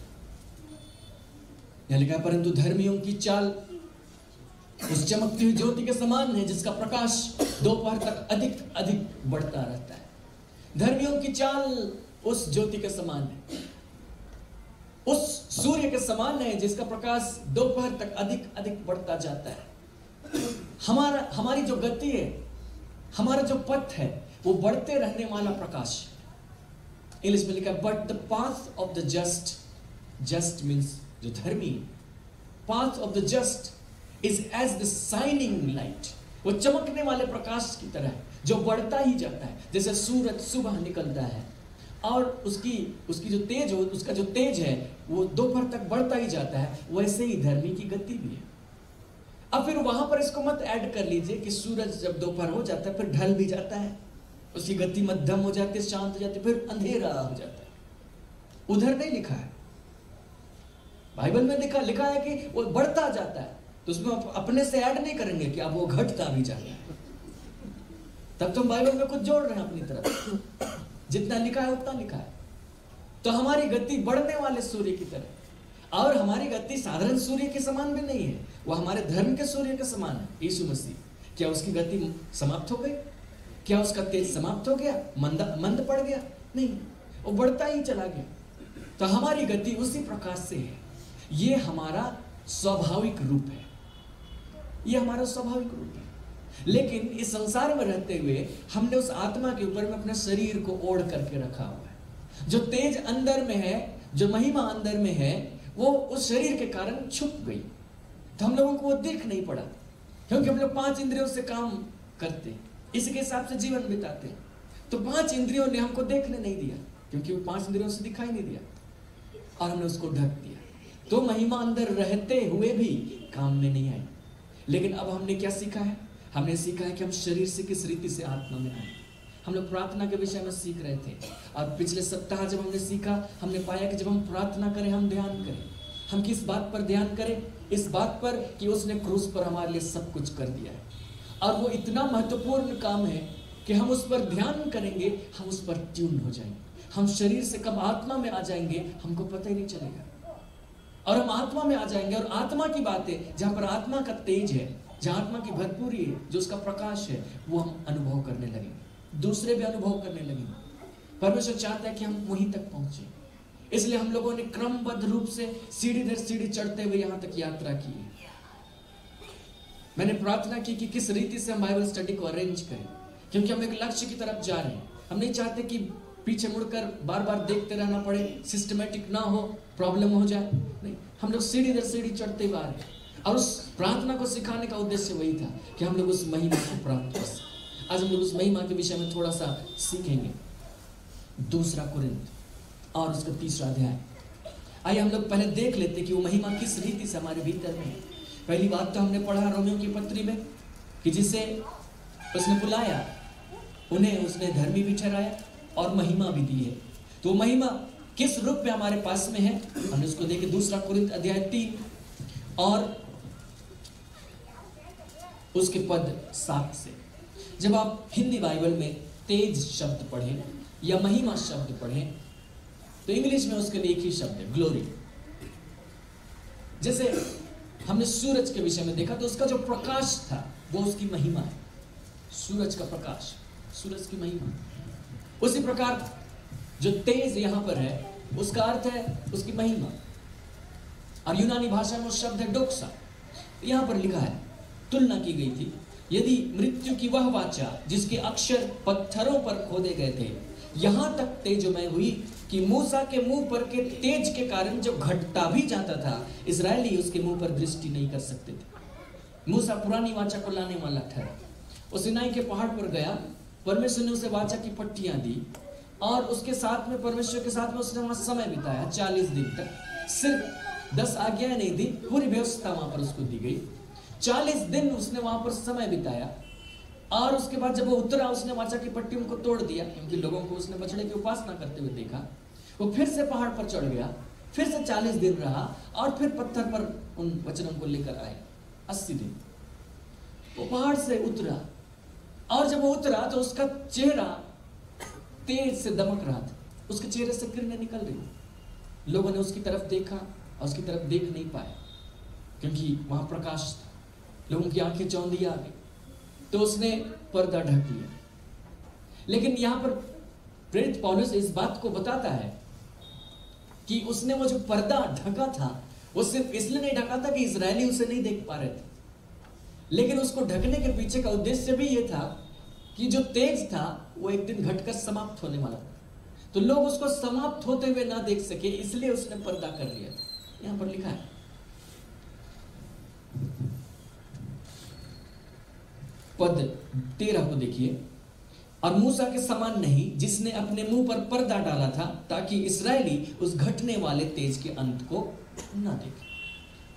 यह लिखा है, परंतु धर्मियों की चाल उस चमकती हुई ज्योति के समान है जिसका प्रकाश दोपहर तक अधिक अधिक बढ़ता रहता है। धर्मियों की चाल उस ज्योति के समान है, उस सूर्य के समान है जिसका प्रकाश दोपहर तक अधिक अधिक बढ़ता जाता है। हमारी जो गति है, हमारा जो पथ है, वो बढ़ते रहने वाला प्रकाश। इंग्लिश में लिखा है, but the path of the just means जो धर्मी, path of the just is as the shining light, वो चमकने वाले प्रकाश की तरह है जो बढ़ता ही जाता है। जैसे सूरज सुबह निकलता है और उसकी जो तेज हो, उसका जो तेज है वो दोपहर तक बढ़ता ही जाता है, वैसे ही धर्मी की गति भी है। अब फिर वहां पर इसको मत ऐड कर लीजिए कि सूरज जब दोपहर हो जाता है फिर ढल भी जाता है, उसकी गति मध्यम हो जाती है, शांत हो जाती है, फिर अंधेरा हो जाता है। उधर नहीं लिखा है, बाइबल में लिखा है कि वो बढ़ता जाता है। तो उसमें अपने से ऐड नहीं करेंगे कि अब वो घटता भी जा रहा है, तब तो हम बाइबल में कुछ जोड़ रहे हैं अपनी तरफ। जितना लिखा है उतना लिखा है। तो हमारी गति बढ़ने वाले सूर्य की तरह, और हमारी गति साधारण सूर्य के समान भी नहीं है, वो हमारे धर्म के सूर्य के समान है, यीशु मसीह। क्या उसकी गति समाप्त हो गई? क्या उसका तेज समाप्त हो गया? मंद पड़ गया? नहीं, वो बढ़ता ही चला गया। तो हमारी गति उसी प्रकाश से है। ये हमारा स्वाभाविक रूप है, ये हमारा स्वाभाविक रूप है। लेकिन इस संसार में रहते हुए हमने उस आत्मा के ऊपर में अपने शरीर को ओढ़ करके रखा हुआ है। जो तेज अंदर में है, जो महिमा अंदर में है, वो उस शरीर के कारण छुप गई। तो हम लोगों को वो दिख नहीं पड़ा, क्योंकि हम लोग 5 इंद्रियों से काम करते हैं, इसके हिसाब से जीवन बिताते हैं। तो 5 इंद्रियों ने हमको देखने नहीं दिया, क्योंकि वो 5 इंद्रियों से दिखाई नहीं दिया, और हमने उसको ढक दिया। तो महिमा अंदर रहते हुए भी काम में नहीं आई। लेकिन अब हमने क्या सीखा है? हमने सीखा है कि हम शरीर से किस रीति से आत्मा में आए। हम लोग प्रार्थना के विषय में सीख रहे थे, और पिछले सप्ताह जब हमने सीखा, हमने पाया कि जब हम प्रार्थना करें, हम ध्यान करें। हम किस बात पर ध्यान करें? इस बात पर कि उसने क्रूस पर हमारे लिए सब कुछ कर दिया है, और वो इतना महत्वपूर्ण काम है कि हम उस पर ध्यान करेंगे, हम उस पर ट्यून हो जाएंगे। हम शरीर से कब आत्मा में आ जाएंगे हमको पता ही नहीं चलेगा, और हम आत्मा में आ जाएंगे। और आत्मा की बातें, जहाँ पर आत्मा का तेज है, जहाँ आत्मा की भरपूरी है, जो उसका प्रकाश है, वो हम अनुभव करने लगेंगे, दूसरे भी अनुभव करने लगेंगे। परमेश्वर चाहता है कि हम वहीं तक पहुंचे। इसलिए हम लोगों ने क्रमबद्ध रूप से सीढ़ी दर सीढ़ी चढ़ते हुए यहाँ तक यात्रा की है। मैंने प्रार्थना की कि किस रीति से हम बाइबल स्टडी को अरेंज करें, क्योंकि हम एक लक्ष्य की तरफ जा रहे हैं। हम नहीं चाहते कि पीछे मुड़कर बार बार देखते रहना पड़े, सिस्टमेटिक ना हो, प्रॉब्लम हो जाए। नहीं, हम लोग सीढ़ी दर सीढ़ी चढ़ते हुए आ रहे हैं, और उस प्रार्थना को सिखाने का उद्देश्य वही था कि हम लोग उस महिमा को प्राप्त कर सकें। आज हम लोग उस महिमा के विषय में थोड़ा सा सीखेंगे। 2 कुरिन्थ और उसका 3रा अध्याय। आइए हम लोग पहले देख लेते कि वो महिमा किस रीति से हमारे भीतर में है। पहली बात तो हमने पढ़ा रोमियो की पत्री में कि जिसे उसने बुलाया उन्हें उसने धर्मी भी ठहराया और महिमा भी दी है। तो महिमा किस रूप में हमारे पास में है, हमने उसको देखे 2 कुरिन्थ अध्याय 3 और उसके पद 7 से। जब आप हिंदी बाइबल में तेज शब्द पढ़ें या महिमा शब्द पढ़ें, तो इंग्लिश में उसके लिए एक ही शब्द है, ग्लोरी। जैसे हमने सूरज के विषय में देखा, तो उसका जो प्रकाश था वो उसकी महिमा है। सूरज का प्रकाश, सूरज की महिमा। उसी प्रकार जो तेज यहां पर है, उसका अर्थ है उसकी महिमा, और यूनानी भाषा में शब्द है डोक्सा। यहां पर लिखा है, तुलना की गई थी, यदि मृत्यु की वह वाचा जिसके अक्षर पत्थरों पर खोदे गए थे यहां तक तेजमय हुई कि मूसा के मुंह पर के तेज के कारण जो घटता भी जाता था, इजरायली उसके मुंह पर दृष्टि नहीं कर सकते थे। मूसा पुरानी वाचा को लाने वाला ठहरा। वो सिनाई के पहाड़ पर गया, परमेश्वर ने उसे वाचा की पट्टियां दी, और उसके साथ में, परमेश्वर के साथ में उसने वहां समय बिताया 40 दिन तक। सिर्फ 10 आज्ञाएं नहीं दी, पूरी व्यवस्था वहां पर उसको दी गई। 40 दिन उसने वहां पर समय बिताया, और उसके बाद जब वो उतरा, उसने वाचा की पट्टियों को तोड़ दिया, क्योंकि लोगों को उसने बछड़े की उपासना करते हुए देखा। वो फिर से पहाड़ पर चढ़ गया, फिर से 40 दिन रहा, और फिर पत्थर पर उन वचनों को लेकर आए 80 दिन। वो पहाड़ से उतरा, और जब वो उतरा तो उसका चेहरा तेज से दमक रहा था, उसके चेहरे से किरणें निकल रही। लोगों ने उसकी तरफ देखा और उसकी तरफ देख नहीं पाए, क्योंकि वहां प्रकाश था। लोगों की आंखें चौंधी आ गई, तो उसने पर्दा ढक लिया। लेकिन यहां पर प्रेरित पौलुस इस बात को बताता है कि उसने वो जो पर्दा ढका था, वो सिर्फ इसलिए नहीं ढका था कि इजरायली उसे नहीं देख पा रहे थे, लेकिन उसको ढकने के पीछे का उद्देश्य भी ये था कि जो तेज था वो एक दिन घटकर समाप्त होने वाला था। तो लोग उसको समाप्त होते हुए ना देख सके, इसलिए उसने पर्दा कर लिया था। यहां पर लिखा है, पद 13 को देखिए, और मूसा के समान नहीं जिसने अपने मुंह पर पर्दा डाला था, ताकि इस्राएली उस घटने वाले तेज के अंत को ना देखे।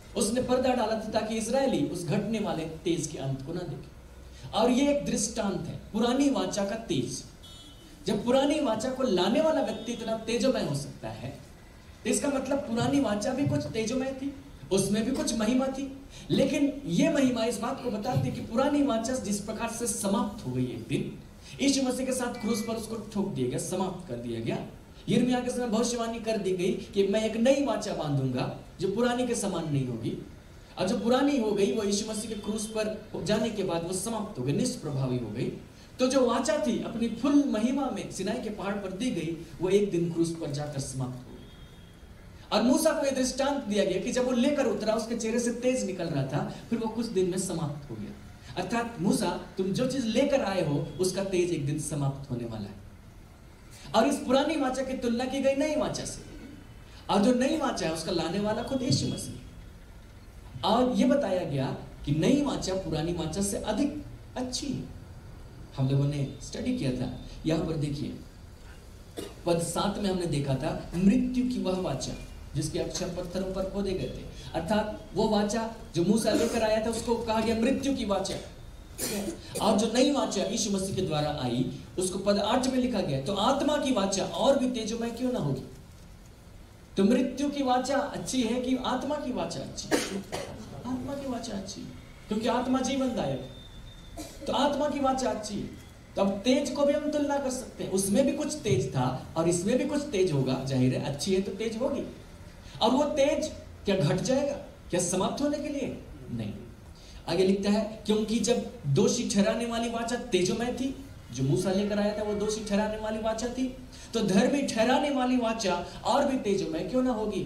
उसने पर्दा डाला था ताकि इजरायली उस घटने वाले तेज के अंत को ना देखे। और ये एक दृष्टांत है पुरानी वाचा का तेज। जब पुरानी वाचा को लाने वाला व्यक्ति इतना तेजोमय हो सकता है, तो इसका मतलब पुरानी वाचा भी कुछ तेजोमय थी, उसमें भी कुछ महिमा थी। लेकिन ये महिमा इस बात को बताती है कि पुरानी वाचा जिस प्रकार से समाप्त हो गई एक दिन, यीशु मसीह के साथ क्रूस पर उसको ठोक दिया गया, समाप्त कर दिया गया। यिर्मयाह के समय भविष्यवाणी कर दी गई कि मैं एक नई वाचा बांधूंगा जो पुरानी के समान नहीं होगी। और जो पुरानी हो गई वो यीशु मसीह के क्रूस पर जाने के बाद वो समाप्त हो गई, निष्प्रभावी हो गई। तो जो वाचा थी अपनी फुल महिमा में सिनाई के पहाड़ पर दी गई, वो एक दिन क्रूस पर जाकर समाप्त हो गई। और मूसा को यह दृष्टांत दिया गया कि जब वो लेकर उतरा उसके चेहरे से तेज निकल रहा था, फिर वो कुछ दिन में समाप्त हो गया। अर्थात मूसा, तुम जो चीज लेकर आए हो उसका तेज एक दिन समाप्त होने वाला है। और इस पुरानी वाचा की तुलना की गई नई वाचा से, और जो नई वाचा है उसका लाने वाला खुद यीशु मसीह। और यह बताया गया कि नई वाचा पुरानी वाचा से अधिक अच्छी है। हम लोगों ने स्टडी किया था, यहां पर देखिए पद 7 में हमने देखा था मृत्यु की वह वाचा जिसके अक्षर पत्थरों पर खोदे गए थे। अर्थात वो वाचा जो मूसा लेकर आया था उसको कहा गया मृत्यु की वाचा। और जो नई वाचा यीशु मसीह के द्वारा आई उसको पद 8 में लिखा गया, तो आत्मा की वाचा और भी तेजोमय क्यों ना होगी। तो मृत्यु की वाचा अच्छी है कि आत्मा की वाचा अच्छी है? आत्मा की वाचा अच्छी, क्योंकि आत्मा जीवनदायक है। तो आत्मा की वाचा अच्छी है। तो अब तेज को भी हम तुलना कर सकते हैं, उसमें भी कुछ तेज था और इसमें भी कुछ तेज होगा। जाहिर है अच्छी है तो तेज होगी। और वो तेज क्या घट जाएगा, क्या समाप्त होने के लिए? नहीं। आगे लिखता है क्योंकि जब दोषी ठहराने वाली वाचा तेजोमय थी, जो मूसा लेकर आया था वो दोषी ठहराने वाली वाचा थी, तो धर्मी ठहराने वाली वाचा और भी तेजोमय क्यों ना होगी।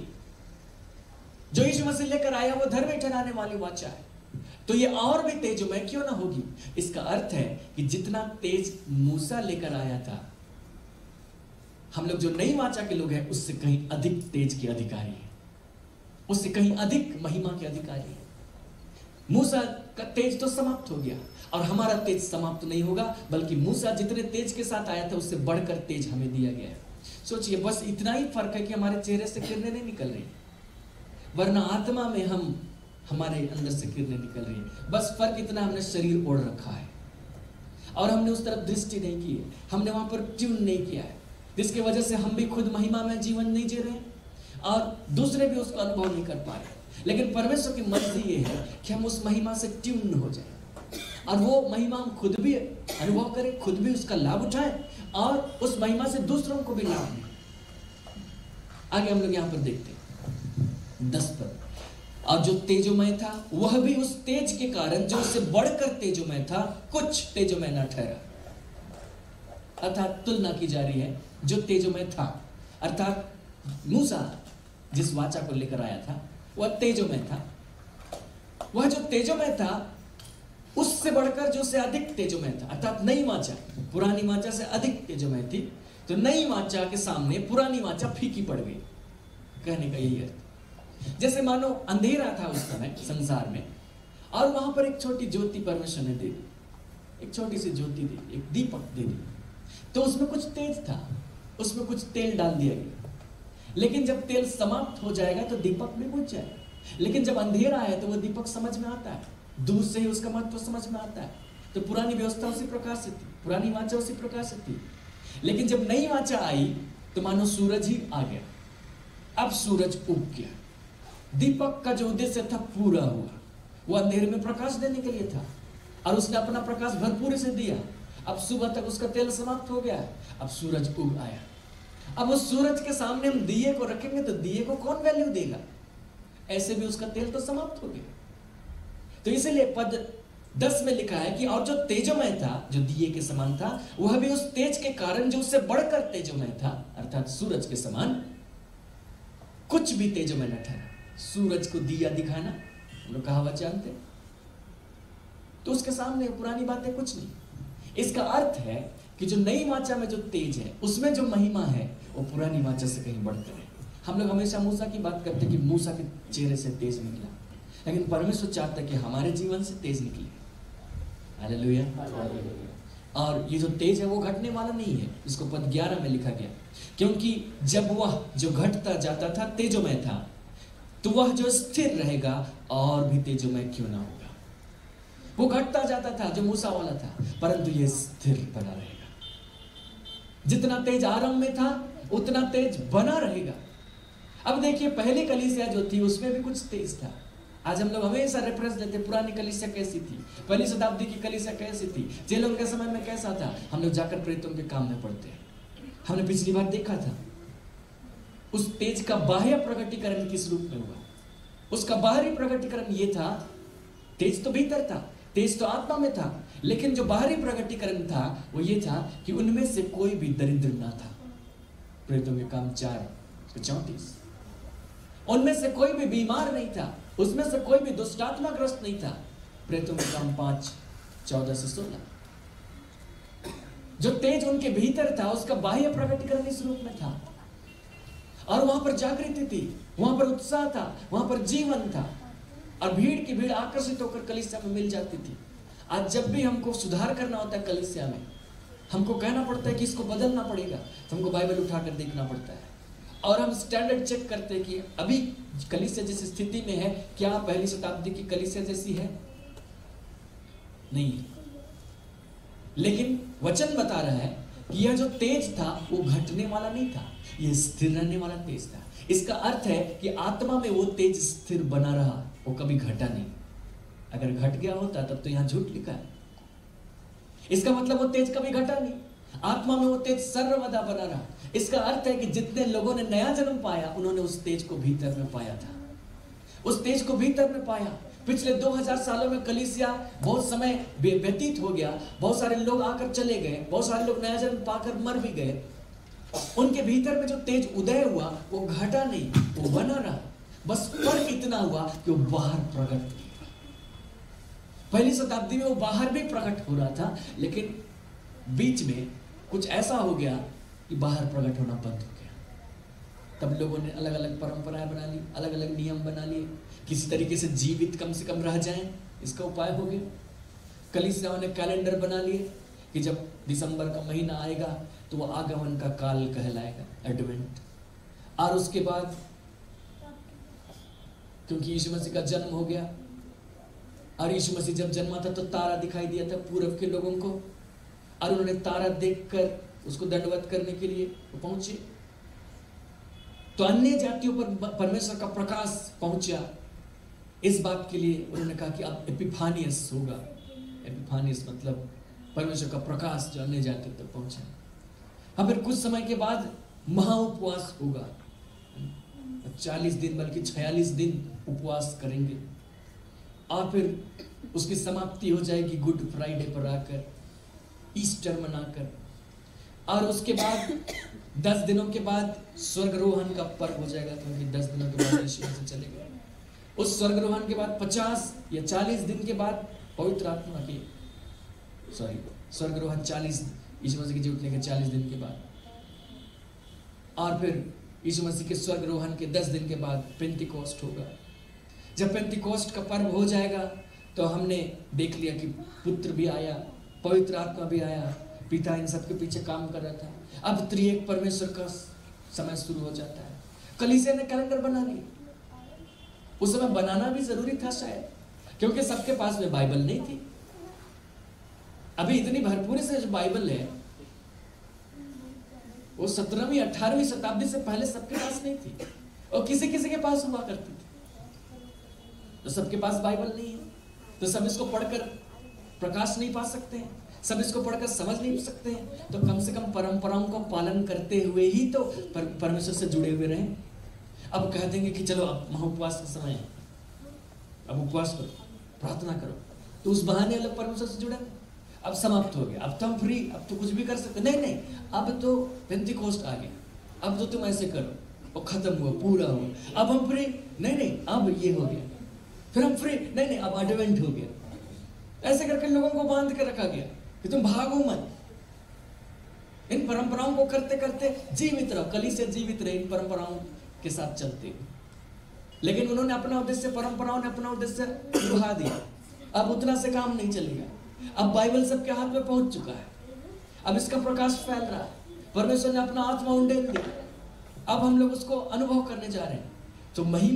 जो यीशु मसीह लेकर आया वो धर्मी ठहराने वाली वाचा है, तो ये और भी तेजोमय क्यों ना होगी। इसका अर्थ है कि जितना तेज मूसा लेकर आया था, हम लोग जो नई वाचा के लोग हैं उससे कहीं अधिक तेज के अधिकारी हैं, उससे कहीं अधिक महिमा के अधिकारी हैं। मूसा का तेज तो समाप्त हो गया और हमारा तेज समाप्त नहीं होगा, बल्कि मूसा जितने तेज के साथ आया था उससे बढ़कर तेज हमें दिया गया है। सोचिए, बस इतना ही फर्क है कि हमारे चेहरे से किरणें नहीं निकल रही, वरना आत्मा में हम हमारे अंदर से किरणें निकल रही है। बस फर्क इतना, हमने शरीर ओढ़ रखा है और हमने उस तरफ दृष्टि नहीं की है, हमने वहां पर ट्यून नहीं किया है, जिसकी वजह से हम भी खुद महिमा में जीवन नहीं जी रहे और दूसरे भी उसको अनुभव नहीं कर पा रहे। लेकिन परमेश्वर की मर्जी ये है कि हम उस महिमा से ट्यून हो जाए और वो महिमा हम खुद भी अनुभव करें, खुद भी उसका लाभ उठाएं और उस महिमा से दूसरों को भी लाभ मिले। आगे हम लोग यहां पर देखते हैं 10 पद। और जो तेजोमय था वह भी उस तेज के कारण जो उससे बढ़कर तेजोमय था कुछ तेजोमय न ठहरा। अर्थात तुलना की जा रही है, जो तेजोमय था, अर्थात मूसा जिस वाचा को लेकर आया था वह तेजोमय था, वह जो तेजोमय था उससे बढ़कर जो से अधिक तेजोमय था। अर्थात नई वाचा पुरानी वाचा से अधिक तेजोमय थी, तो नई वाचा के सामने पुरानी वाचा फीकी पड़ गई। कहने का यही अर्थ, जैसे मानो अंधेरा था उस समय संसार में और वहां पर एक छोटी ज्योति परमेश्वर ने दे दी, एक छोटी सी ज्योति दी, एक दीपक दे दी, तो उसमें कुछ तेज था, उसमें कुछ तेल डाल दिया गया। लेकिन जब तेल समाप्त हो जाएगा तो दीपक भी बुझ जाएगा। लेकिन जब अंधेरा है तो वो दीपक समझ में आता है, दूर से ही उसका महत्व समझ में आता है। तो पुरानी व्यवस्था उसी प्रकार से थी, पुरानी वाचा उसी प्रकार से थी। लेकिन जब नई वाचा आई तो मानो सूरज ही आ गया, अब सूरज उग गया, दीपक का जो उद्देश्य था पूरा हुआ। वो अंधेरे में प्रकाश देने के लिए था और उसने अपना प्रकाश भरपूर से दिया। अब सुबह तक उसका तेल समाप्त हो गया, अब सूरज उग आया। अब उस सूरज के सामने हम दिए को रखेंगे तो दिए को कौन वैल्यू देगा, ऐसे भी उसका तेल तो समाप्त हो गया। तो इसीलिए पद 10 में लिखा है कि और जो तेजोमय था, जो दिए के समान था, वह भी उस तेज के कारण जो उससे बढ़कर तेजोमय था, अर्थात सूरज के समान कुछ भी तेजोमय न ठहरा। सूरज को दिया दिखाना हम लोग कहावत जानते हैं, तो उसके सामने पुरानी बातें कुछ नहीं। इसका अर्थ है कि जो नई वाचा में जो तेज है, उसमें जो महिमा है, वो पुरानी वाचा से कहीं बढ़कर है। हम लोग हमेशा मूसा की बात करते हैं कि मूसा के चेहरे से तेज निकला, लेकिन परमेश्वर चाहता है कि हमारे जीवन से तेज निकले। हालेलुया। और ये जो तेज है वो घटने वाला नहीं है, इसको पद 11 में लिखा गया, क्योंकि जब वह जो घटता जाता था तेजोमय था, तो वह जो स्थिर रहेगा और भी तेजोमय क्यों ना होगा। वो घटता जाता था जो मूसा वाला था, परंतु ये स्थिर बना रहेगा। जितना तेज आरंभ में था उतना तेज बना रहेगा। अब देखिए, पहली कलीसिया जो थी उसमें भी कुछ तेज था। आज हम लोग हमेशा रेफरेंस लेते हैं, पुरानी कलीसिया कैसी थी, पहली शताब्दी की कलीसिया कैसी थी, जेलों के समय में कैसा था। हम लोग जाकर प्रेतों के काम में पड़ते हैं। हमने पिछली बार देखा था उस तेज का बाह्य प्रकटीकरण किस रूप में हुआ। उसका बाहरी प्रकटीकरण ये था, तेज तो भीतर था, तेज तो आत्मा में था, लेकिन जो बाहरी प्रकटीकरण था वो ये था कि उनमें से कोई भी दरिद्र ना था। प्रेतों के काम 4:34। उनमें से कोई भी बीमार नहीं था, उसमें से कोई भी दुष्टात्मा ग्रस्त नहीं था। प्रेतों के काम 5:14-16। जो तेज उनके भीतर था उसका बाह्य प्रकटीकरण इस रूप में था, और वहां पर जागृति थी, वहां पर उत्साह था, वहां पर जीवन था, और भीड़ की भीड़ आकर्षित होकर कलीसिया में मिल जाती थी। आज जब भी हमको सुधार करना होता है कलीसिया में, हमको कहना पड़ता है कि इसको बदलना पड़ेगा, तो हमको बाइबल उठाकर देखना पड़ता है, और हम स्टैंडर्ड चेक करते हैं कि अभी कलीसिया जिस स्थिति में है, क्या पहली शताब्दी की कलीसिया जैसी है? नहीं। लेकिन वचन बता रहा है कि यह जो तेज था वो घटने वाला नहीं था, यह स्थिर रहने वाला तेज था। इसका अर्थ है कि आत्मा में वो तेज स्थिर बना रहा, वो कभी घटा नहीं। अगर घट गया होता तब तो यहां झूठ लिखा है। इसका मतलब वो तेज कभी घटा नहीं, आत्मा में वो तेज सर्वदा बना रहा। इसका अर्थ है कि जितने लोगों ने नया जन्म पाया उन्होंने उस तेज को भीतर में पाया था, उस तेज को भीतर में पाया। पिछले 2000 सालों में कलीसिया बहुत समय व्यतीत हो गया, बहुत सारे लोग आकर चले गए, बहुत सारे लोग नया जन्म पाकर मर भी गए। उनके भीतर में जो तेज उदय हुआ वो घटा नहीं, वो बना रहा। बस फर्क इतना हुआ कि वो बाहर प्रकट हुआ। पहली शताब्दी में वो बाहर भी प्रकट हो रहा था, लेकिन बीच में कुछ ऐसा हो गया कि बाहर प्रकट होना बंद हो गया। तब लोगों ने अलग अलग परंपराएं बना ली, अलग अलग नियम बना लिए, किसी तरीके से जीवित कम से कम रह जाएं, इसका उपाय हो गया। कलीसियाओं ने कैलेंडर बना लिए कि जब दिसंबर का महीना आएगा तो वो आगमन का काल कहलाएगा, एडवेंट। और उसके बाद क्योंकि यीशु मसीह का जन्म हो गया, और यीशु मसीह जब जन्मा था तो तारा दिखाई दिया था पूरब के लोगों को, और उन्होंने तारा देखकर उसको दंडवत करने के लिए वो पहुंचे। तो अन्य जातियों पर परमेश्वर का प्रकाश पहुंचा। इस बात के लिए उन्होंने कहा कि अब एपिफानियस होगा। एपिफानियस मतलब परमेश्वर का प्रकाश जो अन्य जातियों तक पहुंचा। अब फिर कुछ समय के बाद महाउपवास होगा, 40 दिन बल्कि 46 दिन उपवास करेंगे, और फिर उसकी समाप्ति हो जाएगी गुड फ्राइडे पर आकर, ईस्टर मनाकर। और उसके बाद 10 दिनों के बाद स्वर्गरोहण का पर्व हो जाएगा, क्योंकि 10 दिनों के बाद यीशु से चले गए। उस स्वर्गरोहण के बाद 50 या 40 दिन के बाद पवित्र आत्मा की स्वर्गरोहण 40 यीशु मसीह के जी उठने के 40 दिन के बाद, और फिर यीशु मसीह के स्वर्गरोहण के 10 दिन के बाद पेंटिकोस्ट होगा। जब पेंटिकोस्ट का पर्व हो जाएगा तो हमने देख लिया कि पुत्र भी आया, पवित्र आत्मा भी आया, पिता इन सबके पीछे काम कर रहा था। अब त्रिएक परमेश्वर का समय शुरू हो जाता है। कलीसिया ने कैलेंडर बना लिया। उस समय बनाना भी जरूरी था शायद, क्योंकि सबके पास में बाइबल नहीं थी। अभी इतनी भरपूरी से जो बाइबल है वो 17वीं 18वीं शताब्दी से पहले सबके पास नहीं थी, और किसी किसी के पास हुआ करती थी। तो सबके पास बाइबल नहीं है, तो सब इसको पढ़कर प्रकाश नहीं पा सकते हैं, सब इसको पढ़कर समझ नहीं सकते हैं। तो कम से कम परंपराओं का पालन करते हुए ही तो परमेश्वर से जुड़े हुए रहें। अब कह देंगे कि चलो अब महाउपवास का समय है, अब उपवास करो, प्रार्थना करो, तो उस बहाने अलग परमेश्वर से जुड़े। अब समाप्त हो गया, अब तो हम फ्री, अब तो कुछ भी कर सकते। नहीं, अब तो पेंटिकोस्ट आ गया, अब तो तुम ऐसे करो, और खत्म हुआ, पूरा हुआ, अब हम फ्री। नहीं, अब ये हो गया, फिर हम फ्री। नहीं, अब एडवेंट हो गया। ऐसे करके लोगों को बांध के रखा गया कि तुम भागो मत। इन परंपराओं को करते करते जीवित रहो, कलीसिया जीवित रहे इन परंपराओं के साथ चलते हुए। लेकिन उन्होंने अपना उद्देश्य, परंपराओं ने अपना उद्देश्य लुहा दिया। अब उतना से काम नहीं चलेगा। अब बाइबल सबके हाथ में पहुंच चुका है, अब इसका प्रकाश फैल रहा है, परमेश्वर ने अपना आत्मा उंडेल दिया, अब हम लोग उसको अनुभव करने जा रहे हैं। तो महिमा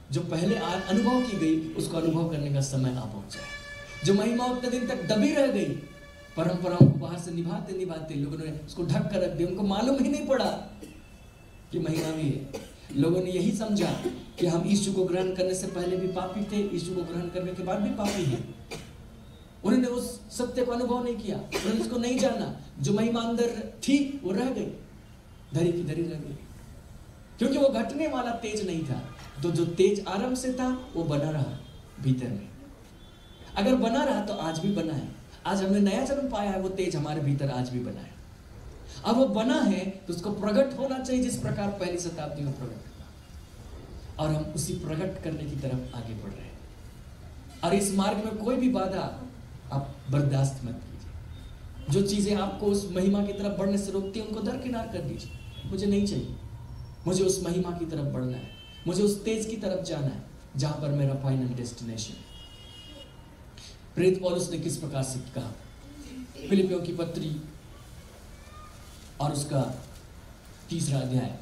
जो पहले अनुभव की गई उसको अनुभव करने का समय आ पहुंचा है। जो महिमा उतने दिन तक दबी रह गई, परंपराओं को बाहर से निभाते निभाते लोगों ने उसको ढक कर रख दिया, उनको मालूम ही नहीं पड़ा कि महिमा भी है। लोगों ने यही समझा कि हम यीशु को ग्रहण करने से पहले भी पापी थे, यीशु को ग्रहण करने के बाद भी पापी हैं। उन्होंने उस सत्य को अनुभव नहीं किया, उन्होंने उसको नहीं जाना। जो महिमा अंदर थी वो रह गई, धरी की धरी रह गई, क्योंकि वो घटने वाला तेज नहीं था। तो जो तेज आरंभ से था वो बना रहा भीतर में। अगर बना रहा तो आज भी बना है। आज हमने नया जन्म पाया है, वो तेज हमारे भीतर आज भी बना है। अब वो बना है तो उसको प्रकट होना चाहिए जिस प्रकार पहली शताब्दी में प्रकट हुआ, और हम उसी प्रकट करने की तरफ आगे बढ़ रहे हैं। और इस मार्ग में कोई भी बाधा आप बर्दाश्त मत कीजिए। जो चीजें आपको उस महिमा की तरफ बढ़ने से रोकती है उनको दरकिनार कर दीजिए। मुझे नहीं चाहिए, मुझे उस महिमा की तरफ बढ़ना है, मुझे उस तेज की तरफ जाना है जहां पर मेरा फाइनल डेस्टिनेशन है। प्रेरित पौलुस ने किस प्रकार से कहा? फिलिपियों की पत्री और उसका 3रा अध्याय,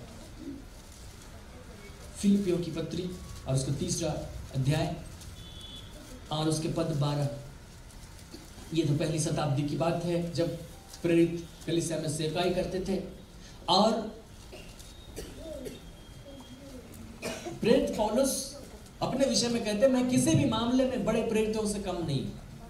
फिलिपियों की पत्री और उसका 3रा अध्याय और उसके पद 12। ये तो पहली शताब्दी की बात है जब प्रेरित कलीसिया में सेवकाई करते थे। और प्रेरित पौलुस अपने विषय में कहते हैं, मैं किसी भी मामले में बड़े प्रेरितों से कम नहीं।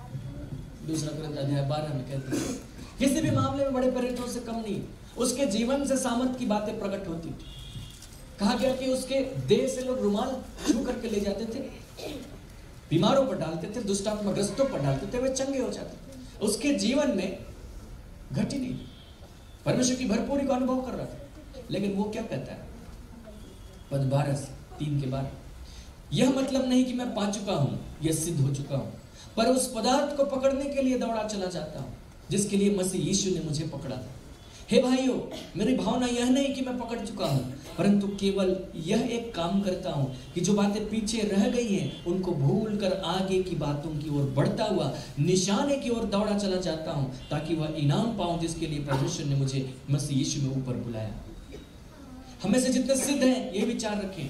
2 कोरिन्थ अध्याय 12 में कहते हैं किसी भी मामले में बड़े प्रेरितों से कम नहीं। उसके जीवन से सामर्थ की बातें प्रकट होती थी। कहा गया कि उसके देह से लोग रुमाल छू करके ले जाते थे, बीमारों पर डालते थे, दुष्टात्मग्रस्तों पर डालते थे, वे चंगे हो जाते थे। उसके जीवन में घटी नहीं, परमेश्वर की भरपूरी को अनुभव कर रहा था। लेकिन वो क्या कहता है पद 3 के 12, यह मतलब नहीं कि मैं पा चुका हूं, यह सिद्ध हो चुका हूं, पर उस पदार्थ को पकड़ने के लिए दौड़ा चला जाता हूं जिसके लिए मसीह यीशु ने मुझे पकड़ा था। हे भाइयों, मेरी भावना यह नहीं कि मैं पकड़ चुका हूं, परंतु केवल यह एक काम करता हूं कि जो बातें पीछे रह गई हैं उनको भूल कर आगे की बातों की ओर बढ़ता हुआ निशाने की ओर दौड़ा चला जाता हूं, ताकि वह इनाम पाऊं जिसके लिए परमेश्वर ने मुझे मसीह यीशु में ऊपर बुलाया। हमें से जितने सिद्ध हैं ये विचार रखें।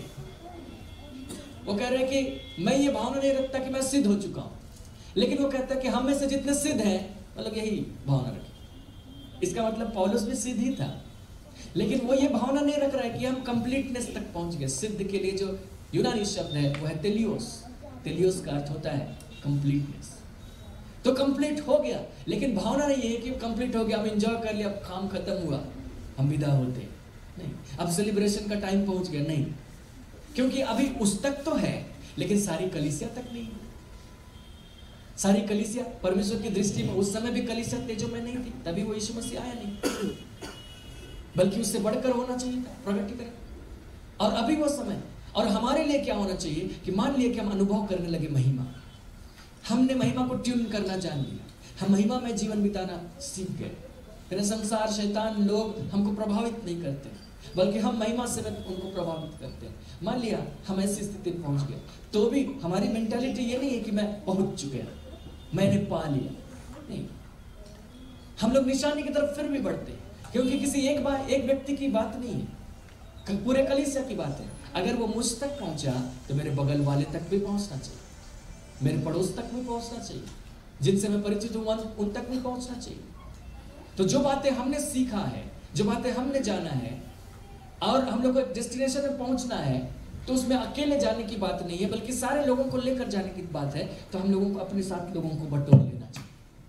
वो कह रहे हैं कि मैं ये भावना नहीं रखता कि मैं सिद्ध हो चुका हूं, लेकिन वो कहता है कि हमें से जितने सिद्ध हैं, मतलब यही भावना रखें। इसका मतलब पौलुस भी सिद्ध ही था, लेकिन वो ये भावना नहीं रख रहा है कि हम कंप्लीटनेस तक पहुंच गए। सिद्ध के लिए जो यूनानी शब्द है वो है तेलियोस। तेलियोस का अर्थ होता है कंप्लीटनेस। तो कंप्लीट हो गया, लेकिन भावना नहीं है कि कंप्लीट हो गया, हम एंजॉय कर लिया, काम खत्म हुआ, हम विदा होते नहीं, अब सेलिब्रेशन का टाइम पहुंच गया, नहीं। क्योंकि अभी उस तक तो है, लेकिन सारी कलीसिया तक नहीं। सारी कलीसिया परमेश्वर की दृष्टि में उस समय भी कलीसिया तेजों में नहीं थी, तभी वो यीशु मसीह आया नहीं, बल्कि उससे बढ़कर होना चाहिए था प्रगटीकरण। और अभी वो समय, और हमारे लिए क्या होना चाहिए कि मान लिया कि हम अनुभव करने लगे महिमा, हमने महिमा को ट्यून करना जान लिया, हम महिमा में जीवन बिताना सीख गए। फिर संसार, शैतान, लोग हमको प्रभावित नहीं करते, बल्कि हम महिमा से उनको प्रभावित करते हैं। मान लिया हम ऐसी स्थिति में पहुंच गए, तो भी हमारी मेंटालिटी ये नहीं है कि मैं पहुंच चुके, मैंने पा लिया, नहीं। हम लोग निशानी की तरफ फिर भी बढ़ते हैं, क्योंकि किसी एक व्यक्ति की बात नहीं है, पूरे कलीसिया की बात है। अगर वो मुझ तक पहुंचा तो मेरे बगल वाले तक भी पहुंचना चाहिए, मेरे पड़ोस तक भी पहुंचना चाहिए, जिनसे मैं परिचित हूं उन तक भी पहुंचना चाहिए। तो जो बातें हमने सीखा है, जो बातें हमने जाना है, और हम लोग को डेस्टिनेशन में पहुंचना है, तो उसमें अकेले जाने की बात नहीं है, बल्कि सारे लोगों को लेकर जाने की बात है। तो हम लोगों को अपने साथ लोगों को बटोर लेना चाहिए।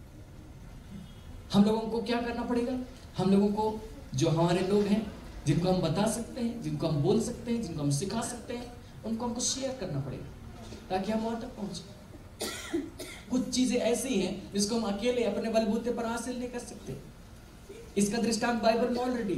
हम लोगों को क्या करना पड़ेगा? हम लोगों को जो हमारे लोग हैं, जिनको हम बता सकते हैं, जिनको हम बोल सकते हैं, जिनको हम सिखा सकते हैं, उनको हमको शेयर करना पड़ेगा, ताकि हम वहां तक पहुंचे। कुछ चीजें ऐसी हैं जिसको हम अकेले अपने बलबूते पर हासिल नहीं कर सकते। इसका दृष्टांत बाइबल में ऑलरेडी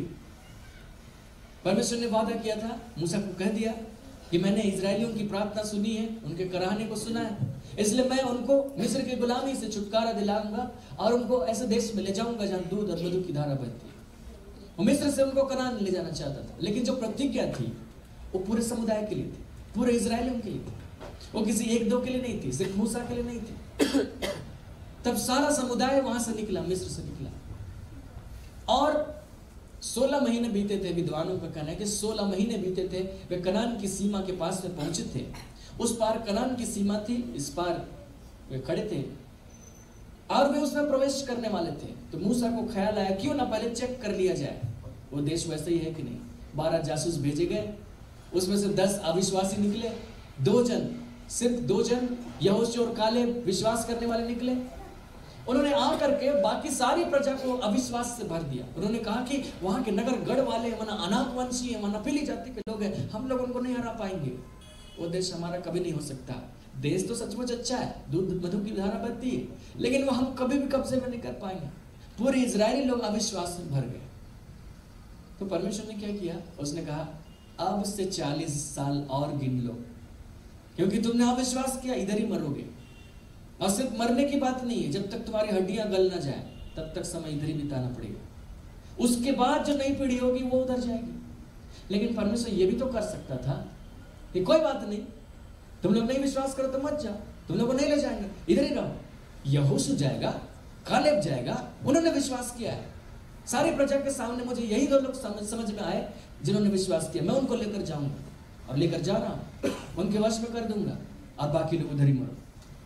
परमेश्वर ने वादा किया था, मूसा को कह दिया कि मैंने इजरायलियों की प्रार्थना सुनी है, उनके कराहने को सुना है, इसलिए मैं उनको मिस्र की गुलामी से छुटकारा दिलाऊंगा और उनको ऐसे देश में ले जाऊंगा जहां दूध और मधु की धारा बहती है। वो मिस्र से उनको कनान ले जाना चाहता था, लेकिन जो प्रतिज्ञा थी वो पूरे समुदाय के लिए थी, पूरे इजरायलियों के लिए थी, वो किसी एक दो के लिए नहीं थी, सिर्फ मूसा के लिए नहीं थी। तब सारा समुदाय वहां से निकला, मिस्र से निकला, और 16 महीने बीते थे। विद्वानों का कहना है कि 16 महीने बीते थे। वे कनान की सीमा के पास में पहुंचे थे। उस पार कनान की सीमा थी, इस पार वे खड़े थे और वे उसमें प्रवेश करने वाले थे। तो मूसा को ख्याल आया क्यों ना पहले चेक कर लिया जाए वो देश वैसे ही है कि नहीं। 12 जासूस भेजे गए, उसमें से 10 अविश्वासी निकले, 2 जन, सिर्फ 2 जन यहोशू और कालेब विश्वास करने वाले निकले। उन्होंने आकर के बाकी सारी प्रजा को अविश्वास से भर दिया। उन्होंने कहा कि वहां के नगर गढ़ वाले माना अनाक वंशी है, माना पीली जाति के लोग हैं, हम लोग उनको नहीं हरा पाएंगे, वो देश हमारा कभी नहीं हो सकता। देश तो सचमुच अच्छा है, दूध मधु की धारा बहती है, लेकिन वो हम कभी भी कब्जे में नहीं कर पाएंगे। पूरे इजरायली लोग अविश्वास में भर गए। तो परमेश्वर ने क्या किया, उसने कहा अब से 40 साल और गिन लो, क्योंकि तुमने अविश्वास किया, इधर ही मरोगे। और सिर्फ मरने की बात नहीं है, जब तक तुम्हारी हड्डियां गल ना जाए तब तक समय इधर ही बिताना पड़ेगा। उसके बाद जो नई पीढ़ी होगी वो उधर जाएगी। लेकिन परमेश्वर ये भी तो कर सकता था कि कोई बात नहीं, तुम लोग नहीं विश्वास करो तो मत जाओ, तुम लोग को नहीं ले जाएंगे, इधर ही रहो। यहोशू जाएगा, कालेब जाएगा, उन्होंने विश्वास किया है। सारी प्रजा के सामने मुझे यही 2 लोग समझ में आए जिन्होंने विश्वास किया। मैं उनको लेकर जाऊंगा और लेकर जा रहा हूं, उनके वश में कर दूंगा, और बाकी लोग उधर ही मरो।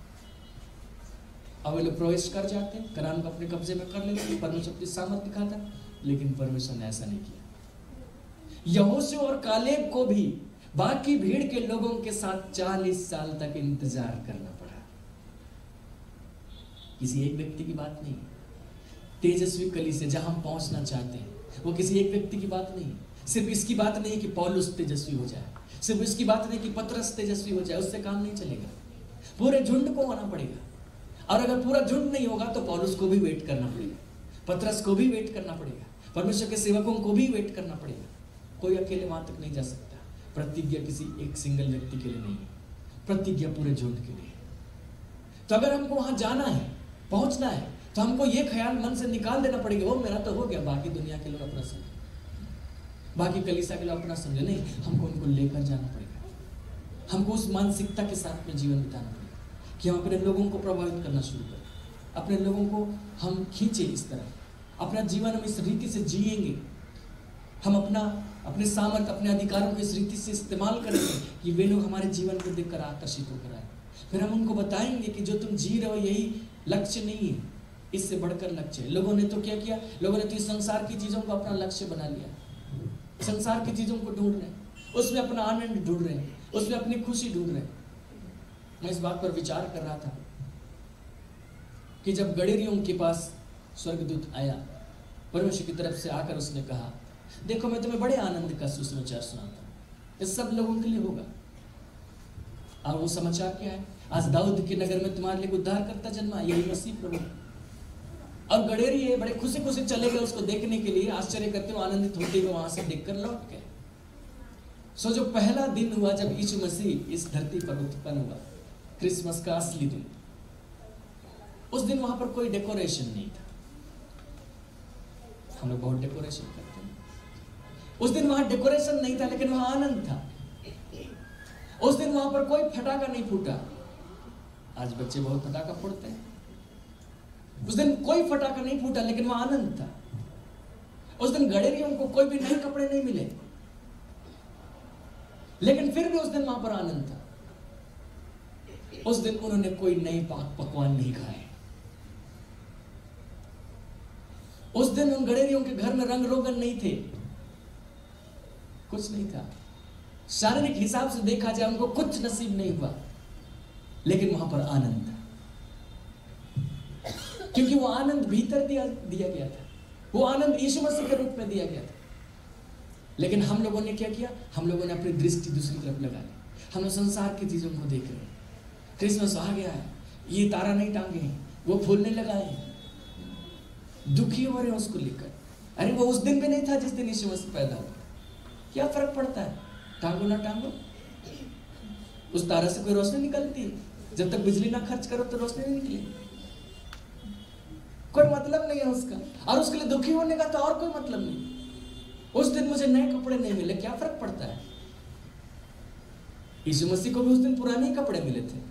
अब वे लोग प्रवेश कर जाते हैं, कनान को अपने कब्जे में कर लेते हैं। परमेश्वर अपनी सामर्थ दिखाता है, लेकिन परमेश्वर ने ऐसा नहीं किया। यहोशू और कालेब को भी बाकी भीड़ के लोगों के साथ 40 साल तक इंतजार करना पड़ा। किसी एक व्यक्ति की बात नहीं, तेजस्वी कली से जहां हम पहुंचना चाहते हैं वो किसी एक व्यक्ति की बात नहीं। सिर्फ इसकी बात नहीं कि पौलुस तेजस्वी हो जाए, सिर्फ इसकी बात नहीं कि पतरस तेजस्वी हो जाए, उससे काम नहीं चलेगा। पूरे झुंड को आना पड़ेगा। और अगर पूरा झुंड नहीं होगा तो पौलुस को भी वेट करना पड़ेगा, पतरस को भी वेट करना पड़ेगा, परमेश्वर के सेवकों को भी वेट करना पड़ेगा। कोई अकेले वहां तक नहीं जा सकता। प्रतिज्ञा किसी एक सिंगल व्यक्ति के लिए नहीं है, प्रतिज्ञा पूरे झुंड के लिए। तो अगर हमको वहां जाना है, पहुंचना है, तो हमको ये ख्याल मन से निकाल देना पड़ेगा वो मेरा तो हो गया, बाकी दुनिया के लोग अपना समझे, बाकी कलीसिया के लोग अपना समझे। नहीं, हमको उनको लेकर जाना पड़ेगा। हमको उस मानसिकता के साथ में जीवन बिताना पड़ेगा कि हम अपने लोगों को प्रभावित करना शुरू करें, अपने लोगों को हम खींचे इस तरह, अपना जीवन हम इस रीति से जिएंगे। हम अपने सामर्थ्य, अपने अधिकारों को इस रीति से इस्तेमाल करेंगे कि वे लोग हमारे जीवन को देखकर आकर्षित होकर आए। फिर हम उनको बताएंगे कि जो तुम जी रहे हो यही लक्ष्य नहीं है, इससे बढ़कर लक्ष्य है। लोगों ने तो क्या किया, लोगों ने तो इस संसार की चीजों को अपना लक्ष्य बना लिया, संसार की चीजों को ढूंढ रहे हैं, उसमें अपना आनंद ढूंढ रहे हैं, उसमें अपनी खुशी ढूंढ रहे हैं। मैं इस बात पर विचार कर रहा था कि जब गडेरियों के पास स्वर्गदूत आया, परमेश्वर की तरफ से आकर उसने कहा, देखो मैं तुम्हें बड़े आनंद का सुसमाचार सुनाता हूँ, इस सब लोगों के लिए होगा। और वो समाचार क्या है, आज दाऊद के नगर में तुम्हारे लिए उद्धारकर्ता जन्मा, यही मसीह प्रभु। और गडेरिये बड़े खुशी खुशी चले गए उसको देखने के लिए, आश्चर्य करते हुए, आनंदित होते हुए वहां से देखकर लौट गए। सो जो पहला दिन हुआ जब यीशु मसीह इस धरती पर उत्पन्न हुआ, क्रिसमस का असली दिन, उस दिन वहां पर कोई डेकोरेशन नहीं था। हम लोग बहुत डेकोरेशन करते हैं, उस दिन वहां डेकोरेशन नहीं था, लेकिन वहां आनंद था। उस दिन वहां पर कोई फटाका नहीं फूटा। आज बच्चे बहुत फटाका फोड़ते हैं। उस दिन कोई फटाका नहीं फूटा, लेकिन वहां आनंद था। उस दिन गडेरियों को कोई भी नए कपड़े नहीं मिले, लेकिन फिर भी उस दिन वहां पर आनंद था। उस दिन उन्होंने कोई नए पकवान नहीं खाए। उस दिन उन गडेरियों के घर में रंग रोगन नहीं थे, कुछ नहीं था। शारीरिक हिसाब से देखा जाए उनको कुछ नसीब नहीं हुआ, लेकिन वहां पर आनंद था, क्योंकि वो आनंद भीतर दिया गया था। वो आनंद यीशु मसीह के रूप में दिया गया था। लेकिन हम लोगों ने क्या किया, हम लोगों ने अपनी दृष्टि दूसरी तरफ लगा ली। हम लोग संसार की चीजों को देख रहे हैं। क्रिसमस आ गया है, ये तारा नहीं टांगे हैं, वो फूल नहीं लगाए हैं, दुखी हो रहे हैं उसको लेकर। अरे वो उस दिन भी नहीं था जिस दिन यीशु मसीह पैदा हुआ। क्या फर्क पड़ता है, टांगो ना टांगो, उस तारा से कोई रोशनी निकलती है। जब तक बिजली ना खर्च करो तो रोशनी नहीं निकलेगी, कोई मतलब नहीं है उसका। और उसके लिए दुखी होने का तो और कोई मतलब नहीं। उस दिन मुझे नए कपड़े नहीं मिले, क्या फर्क पड़ता है। यीशु मसीह को भी उस दिन पुराने कपड़े मिले थे,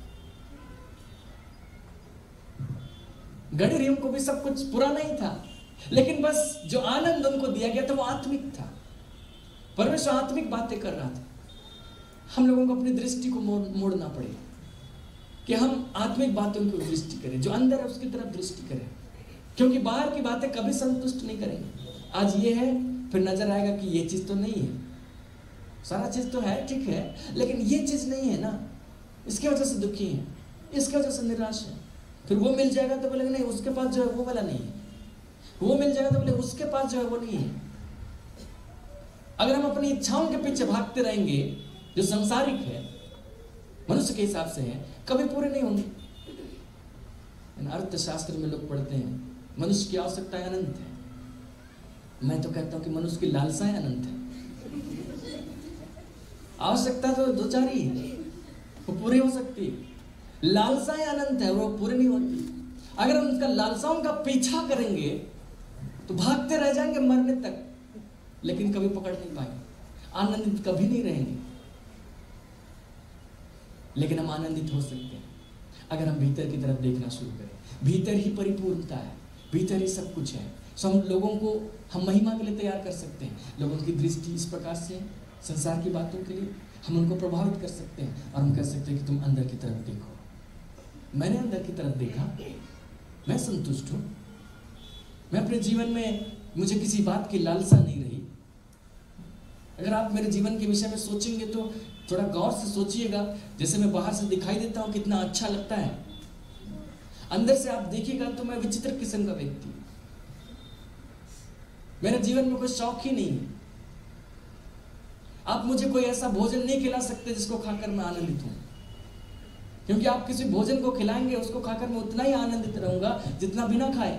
गडेरियों को भी सब कुछ पुराना ही था, लेकिन बस जो आनंद उनको दिया गया था वो आत्मिक था। परमेश्वर आत्मिक बातें कर रहा था। हम लोगों को अपनी दृष्टि को मोड़ना पड़ेगा कि हम आत्मिक बातों की दृष्टि करें, जो अंदर है उसकी तरफ दृष्टि करें, क्योंकि बाहर की बातें कभी संतुष्ट नहीं करेंगे। आज ये है, फिर नजर आएगा कि ये चीज तो नहीं है, सारा चीज तो है, ठीक है, लेकिन ये चीज नहीं है ना, इसकी वजह से दुखी है, इसकी वजह से निराश है। फिर वो मिल जाएगा तो बोलेंगे नहीं, उसके पास जो है वो वाला नहीं है, वो मिल जाएगा तो बोले उसके पास जो है वो नहीं है। अगर हम अपनी इच्छाओं के पीछे भागते रहेंगे जो संसारिक है, मनुष्य के हिसाब से है, कभी पूरे नहीं होंगे। अर्थशास्त्र में लोग पढ़ते हैं मनुष्य की आवश्यकताएं अनंत है। मैं तो कहता हूं कि मनुष्य की लालसाएं अनंत है। आवश्यकता तो दो चार ही है, वो पूरी हो सकती है। लालसाएं अनंत है, वो पूरी नहीं होती। अगर हम उसका लालसाओं का पीछा करेंगे तो भागते रह जाएंगे मरने तक, लेकिन कभी पकड़ नहीं पाएंगे, आनंदित कभी नहीं रहेंगे। लेकिन हम आनंदित हो सकते हैं अगर हम भीतर की तरफ देखना शुरू करें। भीतर ही परिपूर्णता है, भीतर ही सब कुछ है। सो हम लोगों को हम महिमा के लिए तैयार कर सकते हैं। लोगों की दृष्टि इस प्रकार से संसार की बातों के लिए हम उनको प्रभावित कर सकते हैं, और हम कह सकते हैं कि तुम अंदर की तरफ देखो। मैंने अंदर की तरफ देखा, मैं संतुष्ट हूँ। मैं अपने जीवन में, मुझे किसी बात की लालसा नहीं रही। अगर आप मेरे जीवन के विषय में सोचेंगे तो थोड़ा गौर से सोचिएगा। जैसे मैं बाहर से दिखाई देता हूँ कितना अच्छा लगता है, अंदर से आप देखिएगा तो मैं विचित्र किस्म का व्यक्ति। मेरे जीवन में कोई शौक ही नहीं है। आप मुझे कोई ऐसा भोजन नहीं खिला सकते जिसको खाकर मैं आनंदित हूं, क्योंकि आप किसी भोजन को खिलाएंगे उसको खाकर मैं उतना ही आनंदित रहूंगा जितना बिना खाए।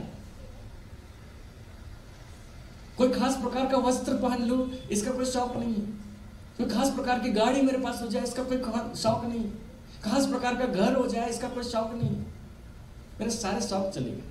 कोई खास प्रकार का वस्त्र पहन लूं, इसका कोई शौक नहीं है। कोई खास प्रकार की गाड़ी मेरे पास हो जाए, इसका कोई शौक नहीं। खास प्रकार का घर हो जाए, इसका कोई शौक नहीं। मेरे सारे शौक चले गए।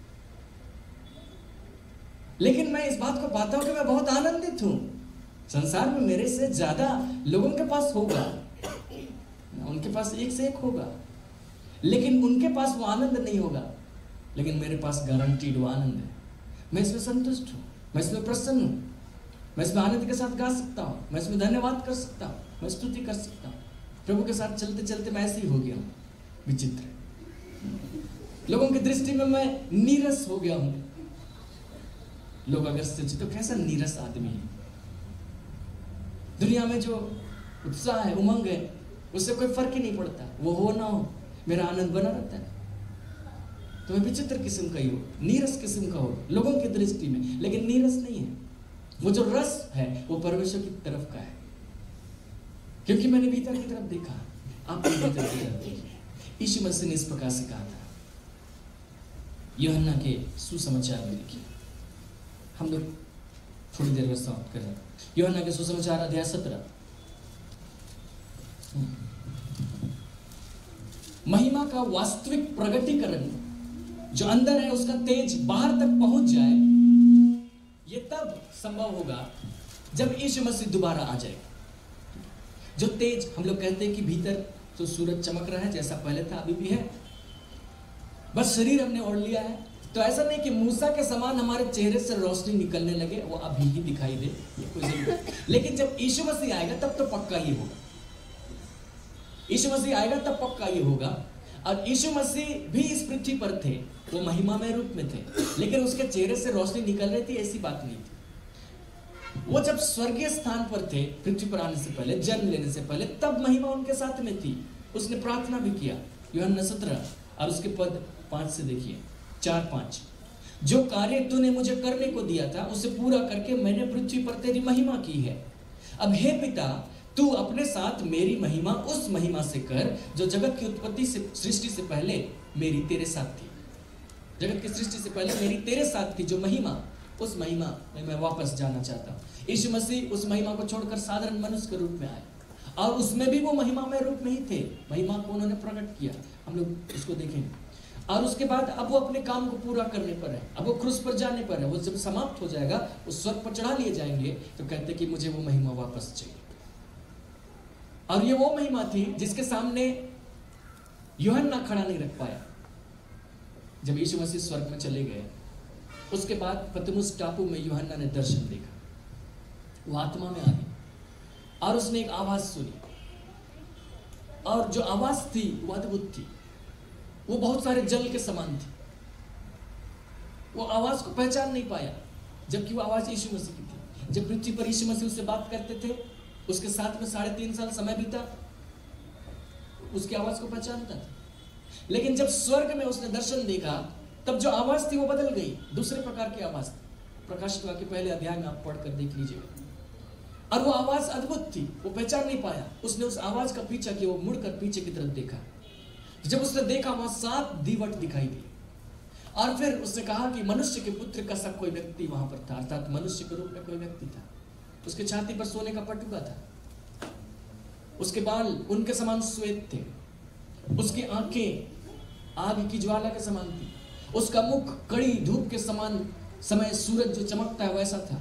लेकिन मैं इस बात को पाता हूं कि मैं बहुत आनंदित हूं। संसार में मेरे से ज्यादा लोगों के पास होगा, उनके पास एक से एक होगा, लेकिन उनके पास वो आनंद नहीं होगा। लेकिन मेरे पास गारंटीड वो आनंद है। मैं इसमें संतुष्ट हूं, मैं इसमें प्रसन्न हूं, मैं इसमें आनंद के साथ गा सकता हूं, मैं इसमें धन्यवाद कर सकता हूं, मैं स्तुति कर सकता हूं। प्रभु के साथ चलते चलते मैं ऐसे ही हो गया हूं, विचित्र। लोगों की दृष्टि में मैं नीरस हो गया हूं। लोग अगर सोचे तो कैसा नीरस आदमी है। दुनिया में जो उत्साह है, उमंग है, उससे कोई फर्क ही नहीं पड़ता। वो हो ना हो, मेरा आनंद बना रहता है। तो मैं विचित्र किस्म का ही हो, नीरस किस्म का हो लोगों की दृष्टि में, लेकिन नीरस नहीं है। वो जो रस है वो परमेश्वर की तरफ का है, क्योंकि मैंने भीतर की तरफ देखा। आपने भीतर की तरफ देखी। यीशु मसीह ने इस प्रकार से कहा था, यूहन्ना के सुसमाचार में लिखिए। हम लोग थोड़ी देर में समाप्त कर रहे हैं। यूहन्ना के सुसमाचार अध्याय 17। महिमा का वास्तविक प्रगटीकरण जो अंदर है, उसका तेज बाहर तक पहुंच जाए, ये तब संभव होगा जब यीशु मसीह दोबारा आ जाएगा। जो तेज, हम लोग कहते हैं कि भीतर तो सूरज चमक रहा है जैसा पहले था, अभी भी है, बस शरीर हमने ओढ़ लिया है। तो ऐसा नहीं कि मूसा के समान हमारे चेहरे से रोशनी निकलने लगे, वो अभी ही दिखाई दे, ये कोई जरूरत। लेकिन जब यीशु मसीह आएगा तब तो पक्का ये होगा। यीशु मसीह आएगा तब पक्का ये होगा। और यीशु मसीह भी इस पृथ्वी पर थे, वो महिमामय रूप में थे, लेकिन उसके चेहरे से रोशनी निकल रही थी, ऐसी बात नहीं थी। वो जब स्वर्गीय स्थान पर थे, पृथ्वी पर आने से पहले, जन्म लेने से पहले, तब महिमा उनके साथ में थी। उसने प्रार्थना भी किया। यूहन्ना 17 और उसके पद 5 से देखिए, 4-5। जो कार्य तूने मुझे करने को दिया था उसे पूरा करके मैंने पृथ्वी पर तेरी महिमा की है। अब हे पिता, तू अपने साथ मेरी महिमा उस महिमा से कर जो जगत की उत्पत्ति से, सृष्टि से पहले मेरी तेरे साथ थी। जगत की सृष्टि से पहले मेरी तेरे साथ थी जो महिमा, उस महिमा में मैं वापस जाना चाहता हूँ। यीशु मसीह उस महिमा को छोड़कर साधारण मनुष्य के रूप में आए, और उसमें भी वो महिमामय रूप में ही थे। महिमा को उन्होंने प्रकट किया, हम लोग उसको देखेंगे। और उसके बाद अब वो अपने काम को पूरा करने पर है, अब वो क्रूस पर जाने पर है। वो जब समाप्त हो जाएगा, वो स्वर्ग पर चढ़ा लिए जाएंगे, तो कहते कि मुझे वो महिमा वापस चाहिए। और ये वो महिमा थी जिसके सामने यूहन्ना खड़ा नहीं रख पाया। जब यीशु मसीह स्वर्ग में चले गए उसके बाद पतमुस टापू में यूहन्ना ने दर्शन देखा। वो आत्मा में आ गया और उसने एक आवाज सुनी, और जो आवाज थी वो अद्भुत थी। वो बहुत सारे जल के समान थी। वो आवाज को पहचान नहीं पाया, जबकि वो आवाज यीशु मसीह की थी। जब पृथ्वी पर यीशु मसीह उससे बात करते थे, उसके साथ में 3.5 साल समय बीता, उसकी आवाज को पहचानता था। लेकिन जब स्वर्ग में उसने दर्शन देखा, तब जो आवाज थी वो बदल गई, दूसरे प्रकार की आवाज थी। प्रकाशित वाक्य पहले अध्याय में आप पढ़कर देख लीजिएगा। और वो आवाज अद्भुत थी, वो पहचान नहीं पाया। उसने उस आवाज का पीछा किया, वो मुड़कर पीछे की तरफ देखा। जब उसने देखा, वहां 7 दीवट दिखाई दिए, और फिर उसने कहा कि मनुष्य के पुत्र का सा कोई व्यक्ति वहां पर था, अर्थात मनुष्य के रूप में कोई व्यक्ति था। उसके छाती पर सोने का पटुका था, उसके बाल उनके समान श्वेत थे, उसकी आंखें आग की ज्वाला के समान थी, उसका मुख कड़ी धूप के समान समय सूरज जो चमकता है वैसा था,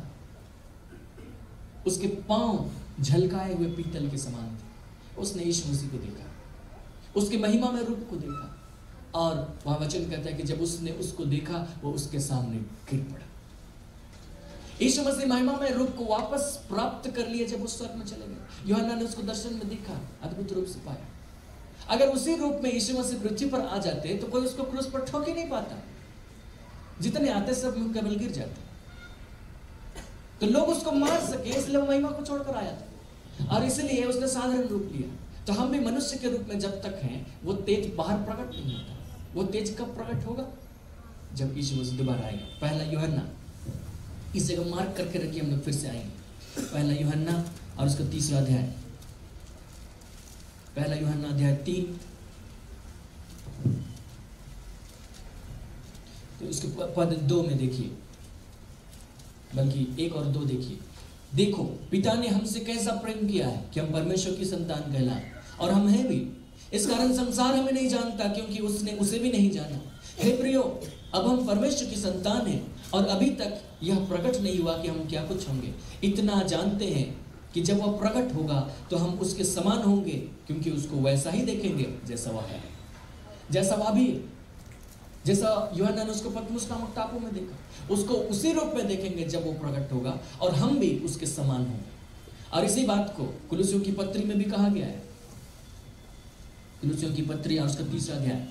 उसके पांव झलकाए हुए पीतल के समान थे। उसने यीशु मसीह को देखा, उसके महिमा में रूप को देखा, और वहां वचन कहता है कि जब उसने उसको देखा, वो उसके सामने गिर पड़ा। यीशु मसीह महिमा में रूप को वापस प्राप्त कर लिया जब उस स्वर्ग में चले गए। यूहन्ना ने उसको दर्शन में देखा, अद्भुत रूप से पाया। अगर उसी रूप में यीशु मसीह पृथ्वी पर आ जाते तो कोई उसको क्रूस पर ठोक ही नहीं पाता। जितने आते सब मुंह केवल गिर जाते, तो लोग उसको मार सके, इसलिए वो महिमा को छोड़कर आया था, और इसलिए उसने साधारण रूप लिया। तो हम भी मनुष्य के रूप में जब तक हैं, वो तेज बाहर प्रकट नहीं होता। वो तेज कब प्रकट होगा? जब यीशु मसीह दोबारा आएगा। पहला यूहन्ना, इस जगह मार्क करके रखिए, हम लोग फिर से आएंगे। पहला यूहन्ना और उसका 3रा अध्याय, पहला यूहन्ना अध्याय 3, तो उसके पद 2 में देखिए, बल्कि 1 और 2 देखिए। देखो, पिता ने हमसे कैसा प्रेम किया है कि हम परमेश्वर की संतान कहलाएं, और हम हैं भी। इस कारण संसार हमें नहीं जानता, क्योंकि उसने उसे भी नहीं जाना। हे प्रियो, अब हम परमेश्वर की संतान हैं, और अभी तक यह प्रकट नहीं हुआ कि हम क्या कुछ होंगे। इतना जानते हैं कि जब वह प्रकट होगा तो हम उसके समान होंगे, क्योंकि उसको वैसा ही देखेंगे जैसा वह है, जैसा वह भी है। जैसा यूहन्ना ने उसको पतमुस नामक टापू में देखा, उसको उसी रूप में देखेंगे जब वो प्रकट होगा, और हम भी उसके समान होंगे। और इसी बात को कुलुसियों की पत्री में भी कहा गया है। कुलुसियों की पत्री और उसका 3रा अध्याय,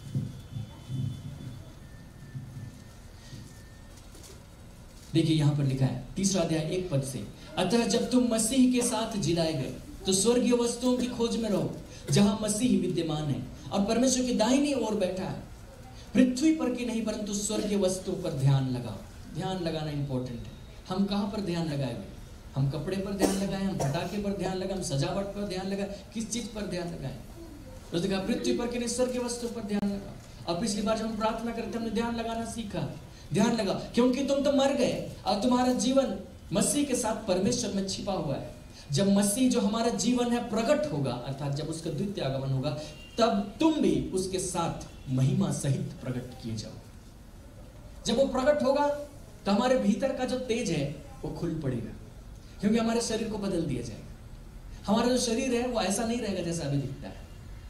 देखिए यहां पर लिखा है, 3रा अध्याय 1 पद से, अतः जब तुम मसीह के साथ जिलाए गए तो स्वर्गीय वस्तुओं की खोज में रहो, जहां मसीह विद्यमान है और परमेश्वर की दाहिनी ओर बैठा है। पृथ्वी पर की नहीं, परंतु स्वर्गीय वस्तुओं पर ध्यान लगाओ। ध्यान लगाना इंपॉर्टेंट है। हम कहां पर ध्यान लगाए हुए? हम कपड़े पर ध्यान लगाए, हम पटाखे पर ध्यान लगाए, हम सजावट पर ध्यान लगाए, किस चीज पर ध्यान लगाए? तो देखा, पृथ्वी पर की नहीं, स्वर्गीय वस्तुओं पर ध्यान लगाओ। और पिछली बार जब हम प्रार्थना करते हमने ध्यान लगाना सीखा। ध्यान लगा, क्योंकि तुम तो मर गए और तुम्हारा जीवन मसीह के साथ परमेश्वर में छिपा हुआ है। जब मसीह जो हमारा जीवन है प्रकट होगा, अर्थात जब उसका द्वितीय आगमन होगा, तब तुम भी उसके साथ महिमा सहित प्रकट किए जाओ। जब वो प्रकट होगा तो हमारे भीतर का जो तेज है वो खुल पड़ेगा, क्योंकि हमारे शरीर को बदल दिया जाएगा। हमारा जो शरीर है वो ऐसा नहीं रहेगा जैसा अभी दिखता है।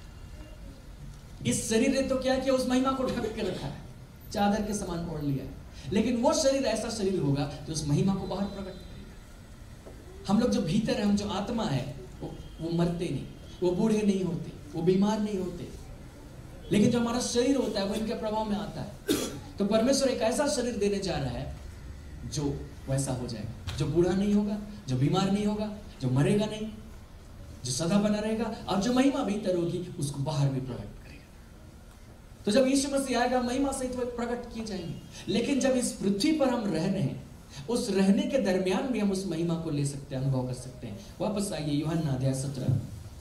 इस शरीर ने तो क्या किया, उस महिमा को ढक के रखा है, चादर के समान ओढ़ लिया है। लेकिन वो शरीर ऐसा शरीर होगा जो उस महिमा को बाहर प्रकट करेगा। हम लोग जो भीतर है, हम जो आत्मा है, वो मरते नहीं, वो बूढ़े नहीं होते, वो बीमार नहीं होते। लेकिन जो हमारा शरीर होता है वो इनके प्रभाव में आता है। तो परमेश्वर एक ऐसा शरीर देने जा रहा है जो वैसा हो जाएगा, जो बूढ़ा नहीं होगा, जो बीमार नहीं होगा, जो मरेगा नहीं, जो सदा बना रहेगा, और जो महिमा भीतर होगी उसको बाहर भी प्रकट करेगा। तो जब यीशु मसीह आएगा, महिमा सहित वो प्रकट किए जाएंगे। लेकिन जब इस पृथ्वी पर हम रह रहे हैं, उस रहने के दरमियान भी हम उस महिमा को ले सकते हैं, अनुभव कर सकते हैं। वापस आइए यूहन्ना अध्याय 17,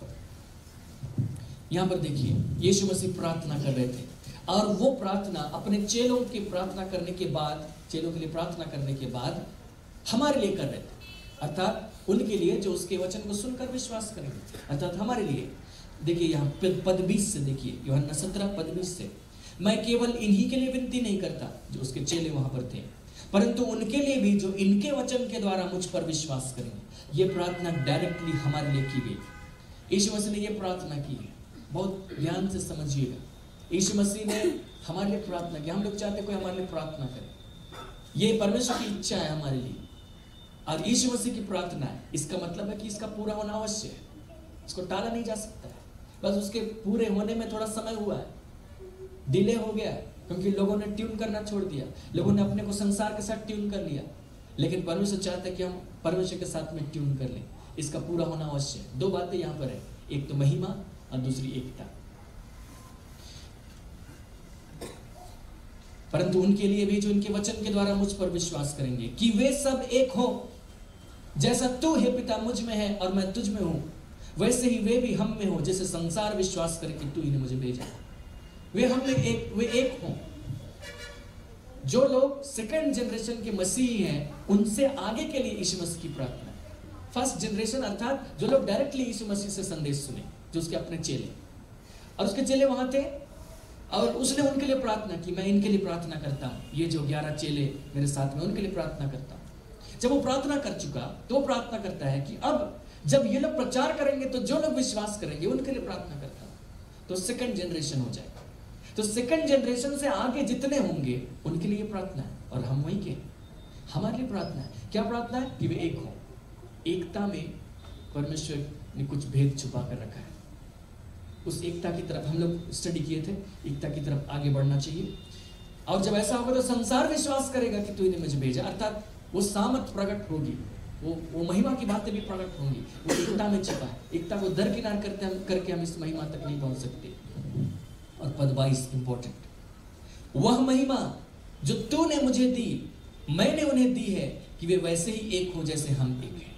यहां पर देखिए, यीशु मसीह प्रार्थना कर रहे थे, और वो प्रार्थना अपने चेलों की प्रार्थना करने के बाद, चेलों के लिए प्रार्थना करने के बाद हमारे लिए कर रहे थे, अर्थात उनके लिए जो उसके वचन को सुनकर विश्वास करेंगे, अर्थात हमारे लिए। देखिए यहाँ पद 20 से देखिए, यूहन्ना 17 पद 20 से, मैं केवल इन्हीं के लिए विनती नहीं करता जो उसके चेले वहां पर थे, परंतु उनके लिए भी जो इनके वचन के द्वारा मुझ पर विश्वास करेंगे। ये प्रार्थना डायरेक्टली हमारे लिए की गई। यीशु मसीह ने ये प्रार्थना की है, बहुत ध्यान से समझिएगा। यीशु मसीह ने हमारे लिए प्रार्थना की। हम लोग चाहते कोई हमारे लिए प्रार्थना करे, ये परमेश्वर की इच्छा है हमारे लिए और यीशु मसीह की प्रार्थना है। इसका मतलब है कि इसका पूरा होना अवश्य है, इसको टाला नहीं जा सकता है। बस उसके पूरे होने में थोड़ा समय हुआ है, डिले हो गया है, क्योंकि लोगों ने ट्यून करना छोड़ दिया, लोगों ने अपने को संसार के साथ ट्यून कर लिया। लेकिन परमेश्वर चाहता है कि हम परमेश्वर के साथ में ट्यून कर लें, इसका पूरा होना अवश्य है। दो बातें यहाँ पर है, एक तो महिमा और दूसरी एकता। परंतु उनके लिए भी जो उनके वचन के द्वारा मुझ पर विश्वास करेंगे, कि वे सब एक हो, जैसा तू हे पिता मुझ में है और मैं तुझ में हूं, वैसे ही वे भी हम में हो, जैसे संसार विश्वास करे कि तू ही ने मुझे भेजा। वे हम में एक, वे एक हों। जो लोग सेकंड जनरेशन के मसीही हैं, उनसे आगे के लिए यीशु मसीह की प्रार्थना है। फर्स्ट जनरेशन अर्थात जो लोग डायरेक्टली यीशु मसीह से संदेश सुने, जो उसके अपने चेले, और उसके चेले वहां थे और उसने उनके लिए प्रार्थना की, मैं इनके लिए प्रार्थना करता हूँ, ये जो 11 चेले मेरे साथ में, उनके लिए प्रार्थना करता हूँ। जब वो प्रार्थना कर चुका तो वो प्रार्थना करता है कि अब जब ये लोग प्रचार करेंगे तो जो लोग विश्वास करेंगे उनके लिए प्रार्थना करता हूँ, तो सेकंड जनरेशन हो जाएगा। तो सेकंड जनरेशन से आगे जितने होंगे उनके लिए प्रार्थना है, और हम वही के हमारे लिए प्रार्थना है। क्या प्रार्थना है? कि वे एक हो। एकता में परमेश्वर ने कुछ भेद छुपा कर रखा है। उस एकता की तरफ हम लोग स्टडी किए थे, एकता की तरफ आगे बढ़ना चाहिए। और जब ऐसा होगा तो संसार विश्वास करेगा कि तूने मुझे भेजा, अर्थात वो सामर्थ प्रकट होगी, वो महिमा की बातें भी प्रकट होंगी। वो एकता में छिपा है। एकता को दरकिनार करके हम इस महिमा तक नहीं पहुंच सकते। और पद 22 इंपॉर्टेंट, वह महिमा जो तूने मुझे दी, मैंने उन्हें दी है, कि वे वैसे ही एक हो जैसे हम एक हैं।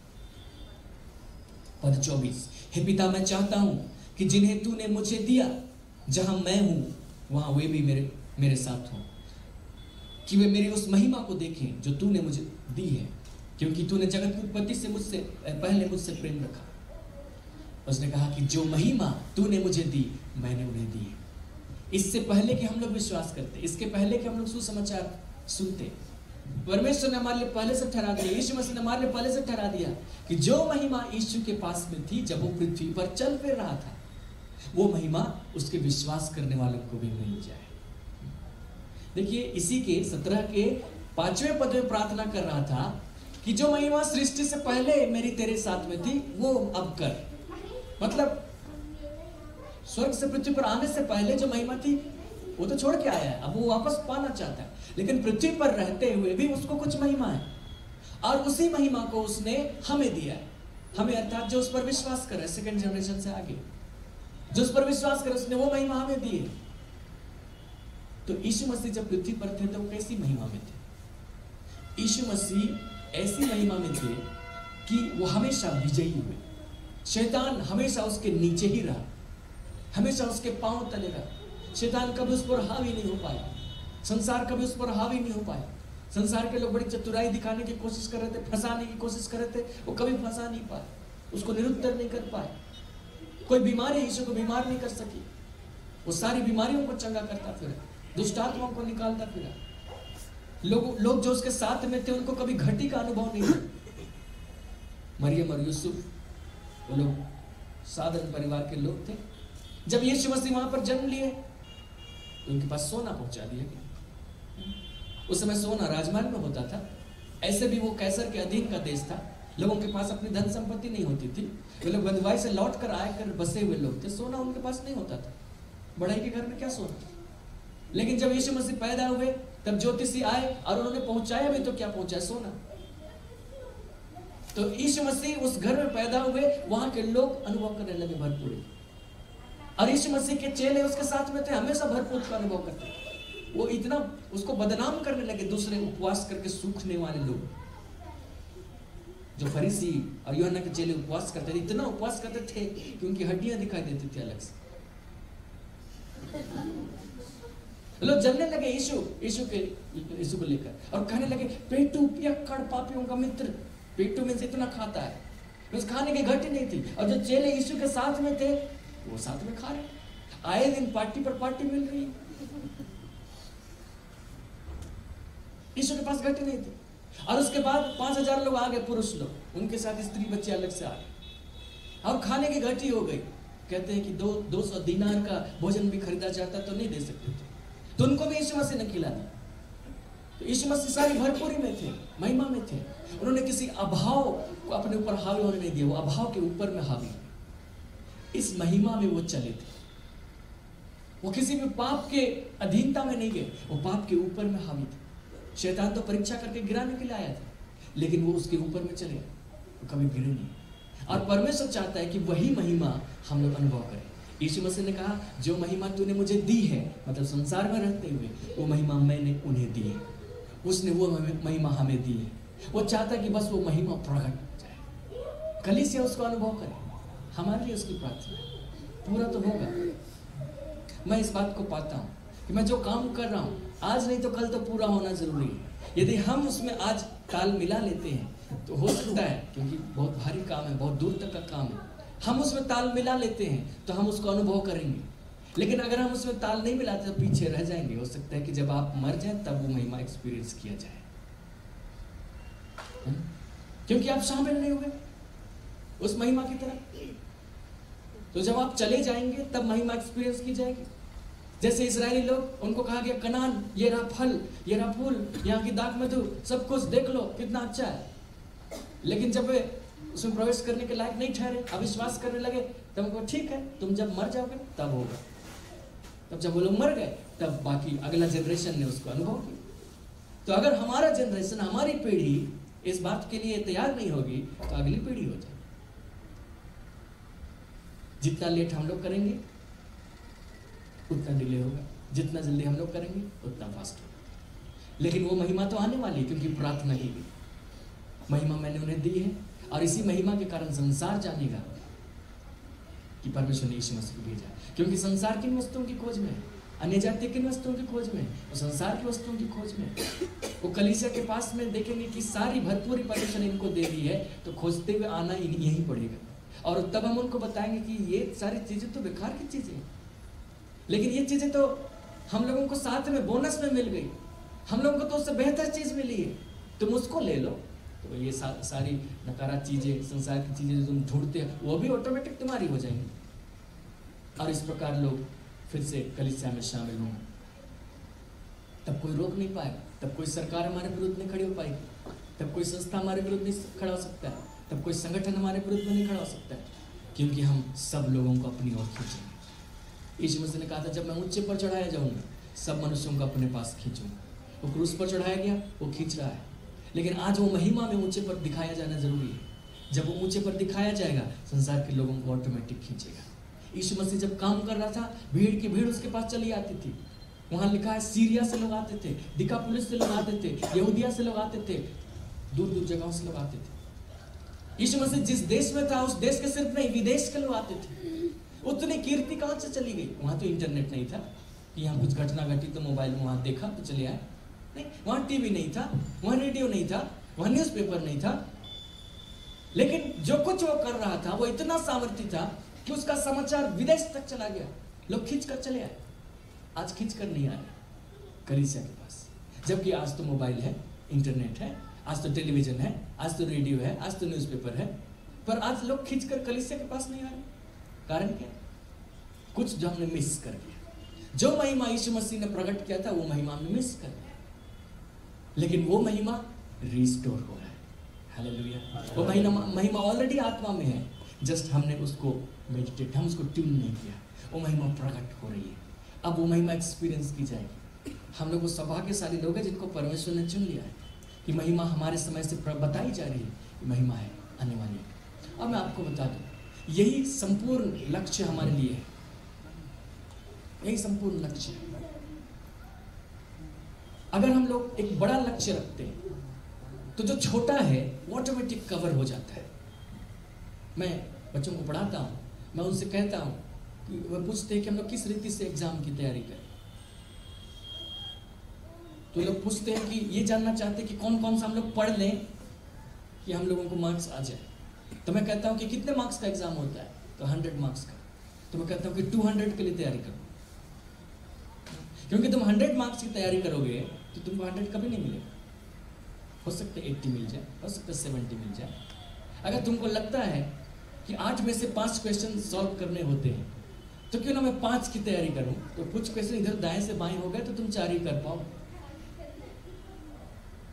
पद 24, हे पिता मैं चाहता हूं कि जिन्हें तूने मुझे दिया, जहां मैं हूं वहां वे भी मेरे साथ हों, कि वे मेरी उस महिमा को देखें जो तूने मुझे दी है, क्योंकि तूने जगत की उत्पत्ति से पहले मुझसे प्रेम रखा। उसने कहा कि जो महिमा तूने मुझे दी, मैंने उन्हें दी है। इससे पहले कि हम लोग विश्वास करते, इसके पहले कि हम लोग सुसमाचार सुनते, परमेश्वर ने हमारे लिए पहले से ठहरा दिया, यीशु मसीह ने हमारे लिए पहले से ठहरा दिया कि जो महिमा यीशु के पास में थी जब वो पृथ्वी पर चल फिर रहा था, वो महिमा उसके विश्वास करने वालों को भी मिल जाए। देखिए, इसी के 17 के 5वें पद में प्रार्थना कर रहा था कि जो महिमा सृष्टि से पहले मेरी तेरे साथ में थी, वो अब कर। मतलब स्वर्ग से पृथ्वी पर आने से पहले जो महिमा थी वो तो छोड़ के आया है, अब वो वापस पाना चाहता है, लेकिन पृथ्वी पर रहते हुए भी उसको कुछ महिमा है, और उसी महिमा को उसने हमें दिया है। हमें अर्थात जो उस पर विश्वास करे, सेकंड जनरेशन से आगे जो उस पर विश्वास करे, उसने वो महिमा हमें दी है। तो यीशु मसीह जब पृथ्वी पर थे तो वो कैसी महिमा में थे? यीशु मसीह ऐसी महिमा में थे कि वो हमेशा विजयी हुए। शैतान हमेशा उसके नीचे ही रहा, हमेशा उसके पांव तले रहा। शैतान कभी उस पर हावी नहीं हो पाया, संसार कभी उस पर हावी नहीं हो पाया। संसार के लोग बड़ी चतुराई दिखाने की कोशिश कर रहे थे, फंसाने की कोशिश कर रहे थे, वो कभी फंसा नहीं पाए, उसको निरुत्तर नहीं कर पाए। कोई बीमारी यीशु को बीमार नहीं कर सकी, वो सारी बीमारियों को चंगा करता फिरा, दुष्ट आत्माओं को निकालता फिरा। लोग जो उसके साथ में थे उनको कभी घटी का अनुभव नहीं हुआ। मरियम और यूसुफ, वो लोग साधारण परिवार के लोग थे। जब यीशु मसीह वहां पर जन्म लिए तो उनके पास सोना पहुंचा दिया गया। उस समय सोना राजमहल में होता था, ऐसे भी वो कैसर के अधीन का देश था, लोगों के पास अपनी धन संपत्ति नहीं होती थी, वे लोग बंधुआई से लौट कर आकर बसे हुए लोग थे, सोना उनके पास नहीं होता था। बढ़ई के घर में क्या सोना? लेकिन जब यीशु मसीह पैदा हुए तब ज्योतिषी आए और उन्होंने पहुंचाया भी तो क्या पहुंचाया? सोना। तो यीशु मसीह उस घर में पैदा हुए, वहां के लोग अनुभव करने लगे भरपूरी, और यीशु मसीह के चेले उसके साथ में थे, हमेशा भरपूर का अनुभव करते थे। वो इतना उसको बदनाम करने लगे, दूसरे उपवास करके सूखने वाले लोग, जो फरीसी और यूहन्ना के चेले उपवास करते थे, इतना उपवास करते थे कि उनकी हड्डियां दिखाई देती थी अलग से। लोग जलने लगे यीशु को लेकर और कहने लगे, पेटू पियक्कड़ पापियों का मित्र। पेटू में से इतना खाता है, बस खाने की घटी नहीं थी। और जो चेले यीशु के साथ में थे वो साथ में खा रहे, आए दिन पार्टी पर पार्टी मिल रही। यीशु के पास घटी नहीं थी। और उसके बाद 5000 लोग आ गए, पुरुष लोग, उनके साथ स्त्री बच्चे अलग से आ गए और खाने की घटी हो गई। कहते हैं कि 200 दीनार का भोजन भी खरीदा जाता तो नहीं दे सकते थे, तो उनको भी यीशु मसीह ने खिला दिया। तो यीशु मसीह सारी भरपूरी में थे, महिमा में थे। उन्होंने किसी अभाव को अपने ऊपर हावी होने नहीं दिया, वो अभाव के ऊपर में हावी, इस महिमा में वो चले थे। वो किसी भी पाप के अधीनता में नहीं गए, वो पाप के ऊपर में हावी थे। शैतान तो परीक्षा करके गिराने के लिए आया था, लेकिन वो उसके ऊपर में चले गए, वो कभी गिरे नहीं। और परमेश्वर चाहता है कि वही महिमा हम लोग अनुभव करें। यीशु मसीह ने कहा, जो महिमा तूने मुझे दी है, मतलब संसार में रहते हुए, वो महिमा मैंने उन्हें दी है। उसने वो महिमा हमें दी है। वो चाहता है कि बस वो महिमा प्रकट हो जाए, कलीसिया उसको अनुभव करे। हमारे लिए उसकी प्रार्थना है। पूरा तो होगा। मैं इस बात को पाता हूँ कि मैं जो काम कर रहा हूँ, आज नहीं तो कल तो पूरा होना जरूरी है। यदि हम उसमें आज ताल मिला लेते हैं तो हो सकता है, क्योंकि बहुत भारी काम है, बहुत दूर तक का काम है, हम उसमें ताल मिला लेते हैं तो हम उसको अनुभव करेंगे। लेकिन अगर हम उसमें ताल नहीं मिलाते तो पीछे रह जाएंगे। हो सकता है कि जब आप मर जाएं तब वो महिमा एक्सपीरियंस किया जाए, क्योंकि आप शामिल नहीं हुए उस महिमा की तरह। तो जब आप चले जाएंगे तब महिमा एक्सपीरियंस की जाएगी। जैसे इजरायली लोग, उनको कहा गया कनान, ये रहा फल, ये रहा फूल, यहाँ की दाख मधु, सब कुछ देख लो कितना अच्छा है। लेकिन जब वे उसमें प्रवेश करने के लायक नहीं ठहरे, अविश्वास करने लगे, तब उनको ठीक है, तुम जब मर जाओगे तब होगा। तब जब वो लोग मर गए तब बाकी अगला जनरेशन ने उसको अनुभव किया। तो अगर हमारा जनरेशन, हमारी पीढ़ी इस बात के लिए तैयार नहीं होगी तो अगली पीढ़ी हो जाएगी। जितना लेट हम लोग करेंगे उतना डिले होगा, जितना जल्दी हम लोग करेंगे उतना फास्ट होगा। लेकिन वो महिमा तो आने वाली है, क्योंकि प्रार्थना की गई। महिमा मैंने उन्हें दी है, और इसी महिमा के कारण संसार जानेगा कि परमेश्वर ने यीशु मसीह को भेजा। क्योंकि संसार किन वस्तुओं की खोज में है, अन्य जाति किन वस्तुओं की खोज में, वो संसार की वस्तुओं की खोज में। वो कलीसिया के पास में देखेंगे कि सारी भरपूरी परमेश्वर ने इनको दे दी है, तो खोजते हुए आना यही पड़ेगा। और तब हम उनको बताएंगे कि ये सारी चीजें तो बेकार की चीजें हैं, लेकिन ये चीजें तो हम लोगों को साथ में बोनस में मिल गई, हम लोगों को तो उससे बेहतर चीज मिली है, तुम उसको ले लो। तो ये सारी नकारात्मक चीजें, संसार की चीजें जो तुम ढूंढते हो, वो भी ऑटोमेटिक तुम्हारी हो जाएंगी। और इस प्रकार लोग फिर से कलीसिया में शामिल होंगे। तब कोई रोक नहीं पाएगा, तब कोई सरकार हमारे विरुद्ध नहीं खड़ी हो पाएगी, तब कोई संस्था हमारे विरुद्ध नहीं खड़ा हो सकता है, तब कोई संगठन हमारे विरुद्ध में नहीं खड़ा हो सकता है, क्योंकि हम सब लोगों को अपनी ओर खींचेंगे। यीशु मसीह ने कहा था, जब मैं ऊंचे पर चढ़ाया जाऊंगा सब मनुष्यों को अपने पास खींचूंगा। वो क्रूस पर चढ़ाया गया, वो खींच रहा है, लेकिन आज वो महिमा में ऊंचे पर दिखाया जाना जरूरी है। जब वो ऊंचे पर दिखाया जाएगा, संसार के लोगों को ऑटोमेटिक खींचेगा। यीशु मसीह जब काम कर रहा था, भीड़ की भीड़ उसके पास चली आती थी। वहां लिखा है सीरिया से लोग आते थे, दिकापुलिस से लोग आते थे, यहूदिया से लोग आते थे, दूर दूर जगहों से लोग आते थे। यीशु मसीह जिस देश में था, उस देश के सिर्फ नहीं, विदेश के लोग आते थे। उतनी कीर्ति कहां से चली गई? वहां तो इंटरनेट नहीं था कि यहाँ कुछ घटना घटी तो मोबाइल में वहां देखा तो चले आए, नहीं। वहां टीवी नहीं था, वहां रेडियो नहीं था, वहां न्यूज़पेपर नहीं था, लेकिन जो कुछ वो कर रहा था वो इतना सामर्थ्य था कि उसका समाचार विदेश तक चला गया, लोग खींच कर चले आए। आज खींच कर नहीं आए कलीसिया के पास, जबकि आज तो मोबाइल है, इंटरनेट है, आज तो टेलीविजन है, आज तो रेडियो है, आज तो न्यूज़पेपर है, पर आज लोग खींच कर कलीसिया के पास नहीं आए। कारण क्या? कुछ जो हमने मिस कर दिया। जो महिमा यीशु मसीह ने प्रकट किया था वो महिमा हमने मिस कर दिया, लेकिन वो महिमा रिस्टोर हो रहा है। हालेलुया। वो महिमा ऑलरेडी आत्मा में है, जस्ट हमने उसको मेडिटेट, हम उसको ट्यून नहीं किया। वो महिमा प्रकट हो रही है, अब वो महिमा एक्सपीरियंस की जाएगी। हम लोग वो सौभाग्यशाली लोग हैं जिनको परमेश्वर ने चुन लिया है कि महिमा हमारे समय से बताई जा रही है, महिमा है आने वाली है। अब मैं आपको बता दूं, यही संपूर्ण लक्ष्य हमारे लिए है, यही संपूर्ण लक्ष्य है। अगर हम लोग एक बड़ा लक्ष्य रखते हैं तो जो छोटा है वो ऑटोमेटिक कवर हो जाता है। मैं बच्चों को पढ़ाता हूँ, मैं उनसे कहता हूँ कि वो पूछते हैं कि हम लोग किस रीति से एग्जाम की तैयारी करें, तो लोग पूछते हैं कि ये जानना चाहते हैं कि कौन कौन सा हम लोग पढ़ लें कि हम लोगों को मार्क्स आ जाए। तो मैं कहता हूँ कि कितने मार्क्स का एग्जाम होता है? तो 100 मार्क्स का। तो मैं कहता हूँ कि 200 के लिए तैयारी करो, क्योंकि तुम 100 मार्क्स की तैयारी करोगे तो तुमको 100 कभी नहीं मिलेगा। हो सकता है 80 मिल जाए, हो सकता है 70 मिल जाए। अगर तुमको लगता है कि 8 में से 5 क्वेश्चन सॉल्व करने होते हैं तो क्यों ना मैं 5 की तैयारी करूं, तो कुछ क्वेश्चन इधर दाएं से बाएं हो गए तो तुम 4 ही कर पाओ।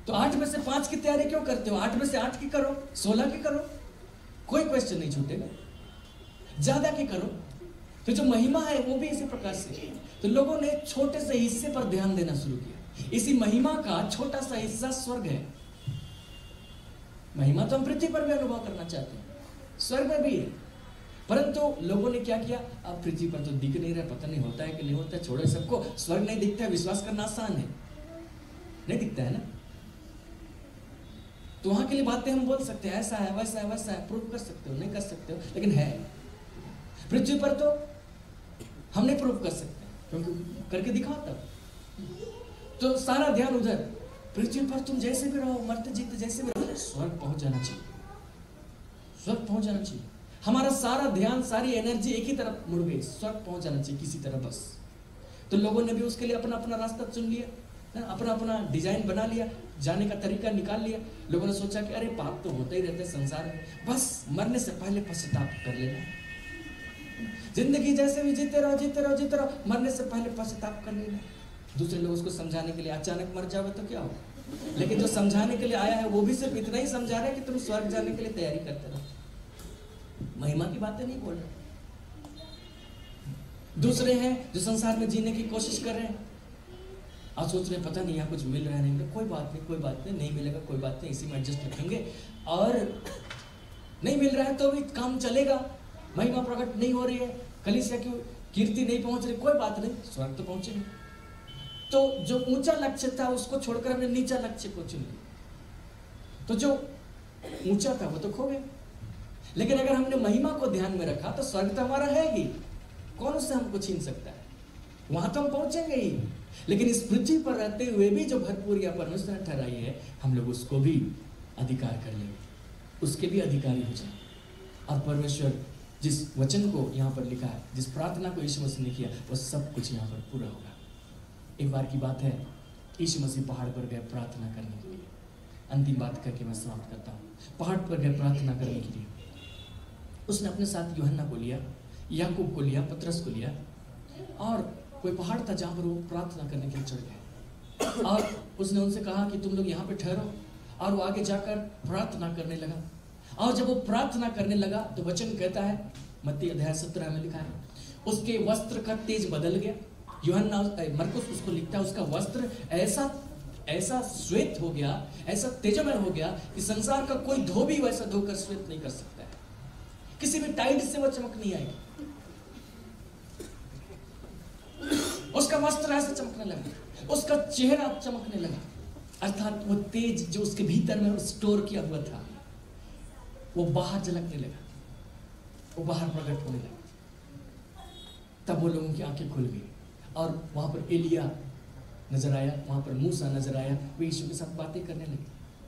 तो 8 में से 5 की तैयारी क्यों करते हो? 8 में से 8 की करो, 16 की करो, कोई क्वेश्चन नहीं छूटेगा। ज्यादा की करो। तो जो महिमा है वो भी इसी प्रकार से। तो लोगों ने छोटे से हिस्से पर ध्यान देना शुरू किया। इसी महिमा का छोटा सा हिस्सा स्वर्ग है। महिमा तो हम पृथ्वी पर भी अनुभव करना चाहते हैं, स्वर्ग में भी है, परंतु लोगों ने क्या किया? अब पृथ्वी पर तो दिख नहीं रहा, पता नहीं होता है कि नहीं होता है, छोड़ो सबको। स्वर्ग नहीं दिखता है, विश्वास करना आसान है, नहीं दिखता है ना। तो वहां के लिए बातें हम बोल सकते हैं, ऐसा है वैसा है वैसा है, प्रूव कर सकते हो, नहीं कर सकते हो, लेकिन है। पृथ्वी पर तो हम नहीं प्रूव कर सकते, क्योंकि करके दिखाओ तब। तो सारा ध्यान उधर। पृथ्वी पर तुम जैसे भी रहो, मरते जीते जैसे भी रहो, स्वर्ग पहुंच जाना चाहिए, स्वर्ग पहुंच जाना चाहिए। हमारा सारा ध्यान, सारी एनर्जी एक ही तरफ मुड़ गई, स्वर्ग पहुंच जाना चाहिए किसी तरह बस। तो लोगों ने भी उसके लिए अपना अपना रास्ता चुन लिया, अपना अपना डिजाइन बना लिया, जाने का तरीका निकाल लिया। लोगों ने सोचा कि अरे पाप तो होते ही रहते संसार में, बस मरने से पहले पश्चाताप कर लेना। जिंदगी जैसे भी जीते रहो जीते रहो जीते रहो, मरने से पहले पश्चाताप कर लेना। दूसरे लोग उसको समझाने के लिए, अचानक मर जाओगे तो क्या होगा? लेकिन जो समझाने के लिए आया है वो भी सिर्फ इतना ही समझा रहा है कि तुम स्वर्ग जाने के लिए तैयारी करते रहो, महिमा की बातें नहीं बोल रहे। दूसरे हैं जो संसार में जीने की कोशिश कर रहे हैं, आप सोच रहे हैं पता नहीं यहाँ कुछ मिल रहा है, नहीं मिल रहा, कोई बात नहीं, कोई बात नहीं, नहीं मिलेगा कोई बात नहीं, इसी में एडजस्ट रखेंगे। और नहीं मिल रहा है तो भी काम चलेगा, महिमा प्रकट नहीं हो रही है, कलीसिया की कीर्ति नहीं पहुंच रही, कोई बात नहीं, स्वर्ग तो पहुंचेंगे। तो जो ऊंचा लक्ष्य था उसको छोड़कर हमने नीचा लक्ष्य को चुन लिया, तो जो ऊंचा था वो तो खो गया। लेकिन अगर हमने महिमा को ध्यान में रखा तो स्वर्ग तो हमारा है ही, कौन उससे हमको छीन सकता है? वहां तो हम पहुंचेंगे ही। लेकिन इस पृथ्वी पर रहते हुए भी जो भरपूर या परमेश्वर ने ठहराई है, हम लोग उसको भी अधिकार कर लेंगे, उसके भी अधिकारी हो जाए। और परमेश्वर जिस वचन को यहाँ पर लिखा है, जिस प्रार्थना को यीशु मसीह ने किया, वो सब कुछ यहाँ पर पूरा होगा। एक बार की बात है, यीशु मसीह पहाड़ पर गए प्रार्थना करने के लिए। अंतिम बात करके मैं समाप्त करता हूँ। पहाड़ पर गए प्रार्थना करने के लिए। उसने अपने साथ यूहन्ना को लिया, याकूब को लिया, पतरस को लिया, और कोई पहाड़ था जहाँ पर वो प्रार्थना करने के लिए चढ़ गए। और उसने उनसे कहा कि तुम लोग यहाँ पे ठहरो, और वो आगे जाकर प्रार्थना करने लगा। और जब वो प्रार्थना करने लगा तो वचन कहता है, मत्ती अध्याय 17 में लिखा है, उसके वस्त्र का तेज बदल गया। यूहन्ना मरकुस उसको लिखता है, उसका वस्त्र ऐसा ऐसा श्वेत हो गया, ऐसा तेजमय हो गया कि संसार का कोई धोबी वैसा धोकर श्वेत नहीं कर सकता है, किसी भी टाइट से वो चमक नहीं आएगी। उसका वस्त्र ऐसा चमकने लगा, उसका चेहरा चमकने लगा, अर्थात वो तेज जो उसके भीतर में स्टोर किया हुआ था वो बाहर झलकने लगा, वो बाहर प्रकट होने लगा। तब वो लोगों की आंखें खुल गई और वहां पर एलिया नजर आया, वहां पर मूसा नजर आया, वे यीशु के साथ बातें करने लगे।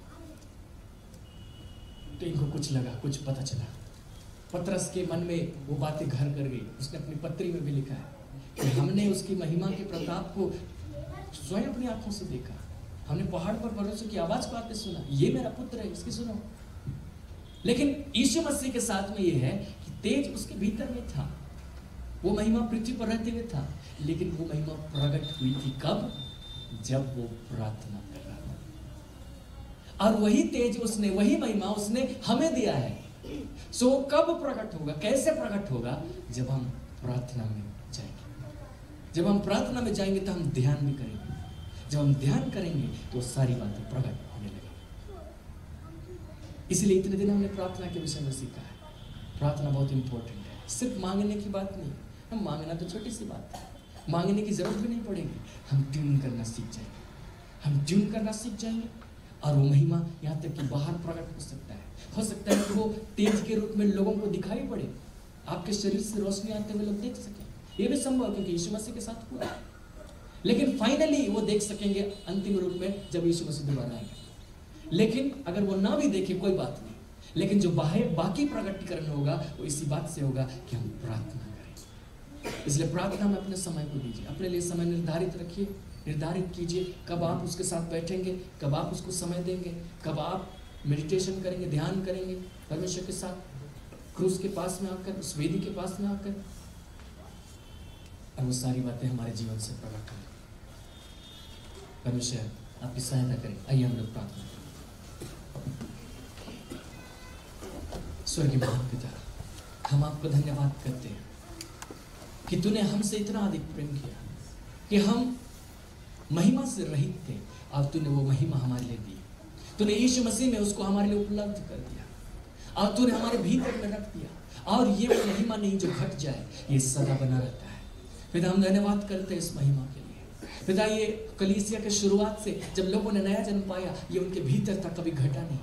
तो इनको कुछ लगा, कुछ पता चला। पतरस के मन में वो बातें घर कर गई। उसने अपनी पत्री में भी लिखा है कि हमने उसकी महिमा के प्रताप को स्वयं अपनी आंखों से देखा, हमने पहाड़ पर परमेश्वर की आवाज को आते सुना, ये मेरा पुत्र है, इसकी सुनो। लेकिन यीशु मसीह के साथ में ये है कि तेज उसके भीतर में था, वो महिमा पृथ्वी पर रहते हुए था, लेकिन वो महिमा प्रकट हुई थी कब? जब वो प्रार्थना कर रहा था। और वही तेज उसने, वही महिमा उसने हमें दिया है। सो कब प्रकट होगा, कैसे प्रकट होगा? जब हम प्रार्थना में जाएंगे। जब हम प्रार्थना में जाएंगे तो हम ध्यान भी करेंगे। जब हम ध्यान करेंगे तो सारी बातें प्रकट होने लगेंगी। इसलिए इतने दिन हमने प्रार्थना के विषय में सीखा है। प्रार्थना बहुत इंपॉर्टेंट है, सिर्फ मांगने की बात नहीं। हम मांगना तो छोटी सी बात है, मांगने की जरूरत भी नहीं पड़ेगी। हम ट्यून करना सीख जाएंगे, हम ट्यून करना सीख जाएंगे, और वो महिमा यहाँ तक कि बाहर प्रकट हो सकता है। हो सकता है कि वो तेज के रूप में लोगों को दिखाई पड़े, आपके शरीर से रोशनी आते हुए लोग देख सकें। ये भी संभव है क्योंकि यीशु मसीह के साथ हुआ है। लेकिन फाइनली वो देख सकेंगे अंतिम रूप में जब यीशु मसीह दोबारा आएंगे। लेकिन अगर वो ना भी देखे कोई बात नहीं, लेकिन जो बाकी प्रकटीकरण होगा वो इसी बात से होगा कि हम प्रार्थना करें। इसलिए प्रार्थना में अपने समय को दीजिए, अपने लिए समय निर्धारित रखिए, निर्धारित कीजिए कब आप उसके साथ बैठेंगे, कब आप उसको समय देंगे, कब आप मेडिटेशन करेंगे, ध्यान करेंगे परमेश्वर के साथ, क्रूस के पास में आकर, उस वेदी के पास में आकर, और वो सारी बातें हमारे जीवन से प्रकट होंगी। परमेश्वर आपकी सहायता करें। आइए हम लोग प्रार्थना करें। स्वर्गीय महान पिता, हम आपको धन्यवाद करते हैं कि तूने हमसे इतना अधिक प्रेम किया कि हम महिमा से रहित थे और तूने वो महिमा हमारे लिए दी। तूने यीशु मसीह में उसको हमारे लिए उपलब्ध कर दिया और तूने हमारे भीतर में रख दिया। और ये वो महिमा नहीं जो घट जाए, ये सदा बना रहता है। पिता, हम धन्यवाद करते हैं इस महिमा के लिए। पिता, ये कलीसिया के शुरुआत से जब लोगों ने नया जन्म पाया, ये उनके भीतर तक कभी घटा नहीं।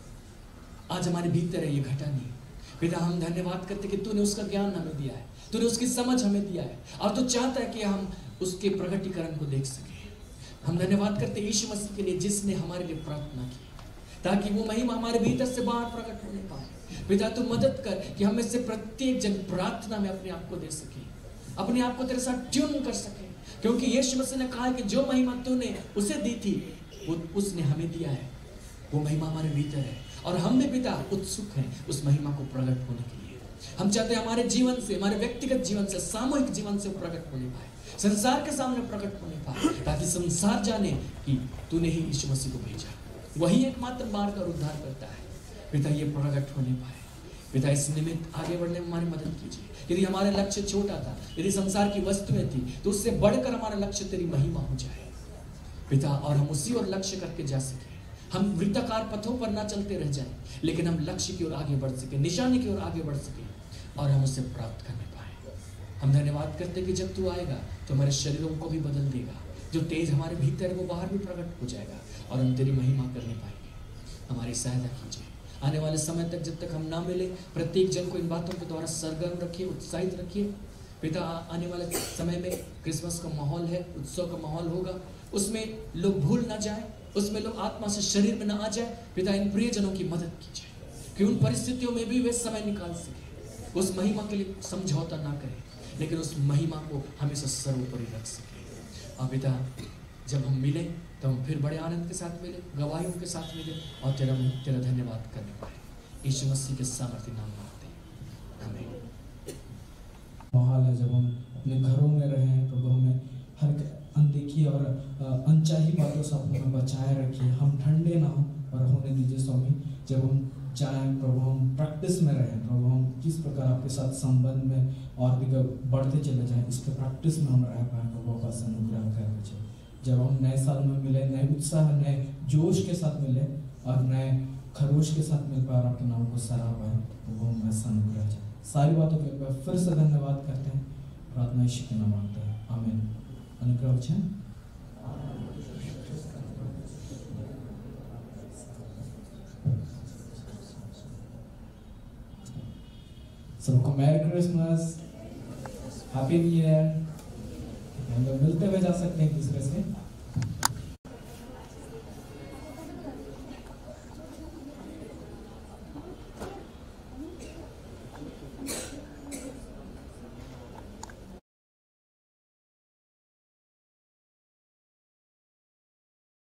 आज हमारे भीतर है, ये घटा नहीं। पिता, हम धन्यवाद करते कि तूने उसका ज्ञान हमें दिया है, तूने उसकी समझ हमें दिया है और तू चाहता है कि हम उसके प्रकटीकरण को देख सके। हम धन्यवाद करते यीशु मसीह के लिए जिसने हमारे लिए प्रार्थना की ताकि वो महिमा हमारे भीतर से बाहर प्रकट होने पाए। पिता, तू मदद कर कि हम में से प्रत्येक जन प्रार्थना में अपने आप को दे सके, अपने आप को तेरे साथ ट्यून कर सके, क्योंकि यीशु मसीह ने कहा कि जो महिमा तूने उसे दी थी वो उसने हमें दिया है। वो महिमा हमारे भीतर है और हम में पिता उत्सुक हैं उस महिमा को प्रकट होने के लिए। हम चाहते हैं हमारे जीवन से, हमारे व्यक्तिगत जीवन से, सामूहिक जीवन से प्रकट होने पाए, संसार के सामने प्रकट होने पाए, ताकि संसार जाने कि तूने ही यीशु मसीह को भेजा, वही एकमात्र मार्ग और उद्धार करता है। पिता, ये प्रकट होने पाए। पिता, इस निमित्त आगे बढ़ने में हमारी मदद कीजिए। यदि हमारा लक्ष्य छोटा था, यदि संसार की वस्तुएं थी, तो उससे बढ़कर हमारा लक्ष्य तेरी महिमा हो जाए पिता, और हम उसी ओर लक्ष्य करके जा सके। हम वृत्ताकार पथों पर ना चलते रह जाएं, लेकिन हम लक्ष्य की ओर आगे बढ़ सके, निशानी की ओर आगे बढ़ सके और हम उससे प्राप्त करने पाए। हम धन्यवाद करते कि जब तू आएगा तो हमारे शरीरों को भी बदल देगा, जो तेज हमारे भीतर है वो बाहर भी प्रकट हो जाएगा और हम तेरी महिमा करने पाएंगे। हमारी सहायता कीजिए। आने वाले समय तक जब तक हम ना मिले, प्रत्येक जन को इन बातों के द्वारा सरगर्म रखिए, उत्साहित रखिए। पिता, आने वाले समय में क्रिसमस का माहौल है, उत्सव का माहौल होगा, उसमें लोग भूल ना जाए, उसमें लोग आत्मा से शरीर में ना आ जाए। पिता, इन प्रियजनों की मदद कीजिए कि उन परिस्थितियों में भी वे समय निकाल सके, उस महिमा के लिए समझौता ना करें, लेकिन उस महिमा को हमेशा सर्वोपरि रख सके। और पिता, जब हम मिलें तो हम फिर बड़े आनंद के साथ मिले, गवाहियों के साथ मिले और तेरा धन्यवाद करने पाए। यीशु मसीह के सामर्थ्य नाम मांगते हैं, आमीन। माहौल है जब हम अपने घरों में रहें, प्रभु हमें हर अनदेखी और अनचाही बातों से हमें बचाए रखिए। हम ठंडे ना हो और होने दीजिए स्वामी। जब हम चाहें प्रभु हम प्रैक्टिस में रहें, प्रभु हम किस प्रकार आपके साथ संबंध में और भी बढ़ते चले जाएं, इसके प्रैक्टिस में हम रह पाएँ। प्रभु का अनुग्रह कर दीजिए। जब हम नए साल में मिले, नए उत्साह, नए जोश के साथ मिले और नए खरोश के साथ मिल पाए और आपके नाम को सराह पाए, प्रभु हम ऐसा अनुग्रह जाए। सारी बातों के लिए फिर से धन्यवाद करते हैं, प्रार्थना यीशु के नाम मांगते हैं, आमीन। अनुग्रह छे सबको merry Christmas, happy new year. हम लोग मिलते हुए जा सकते हैं एक दूसरे से।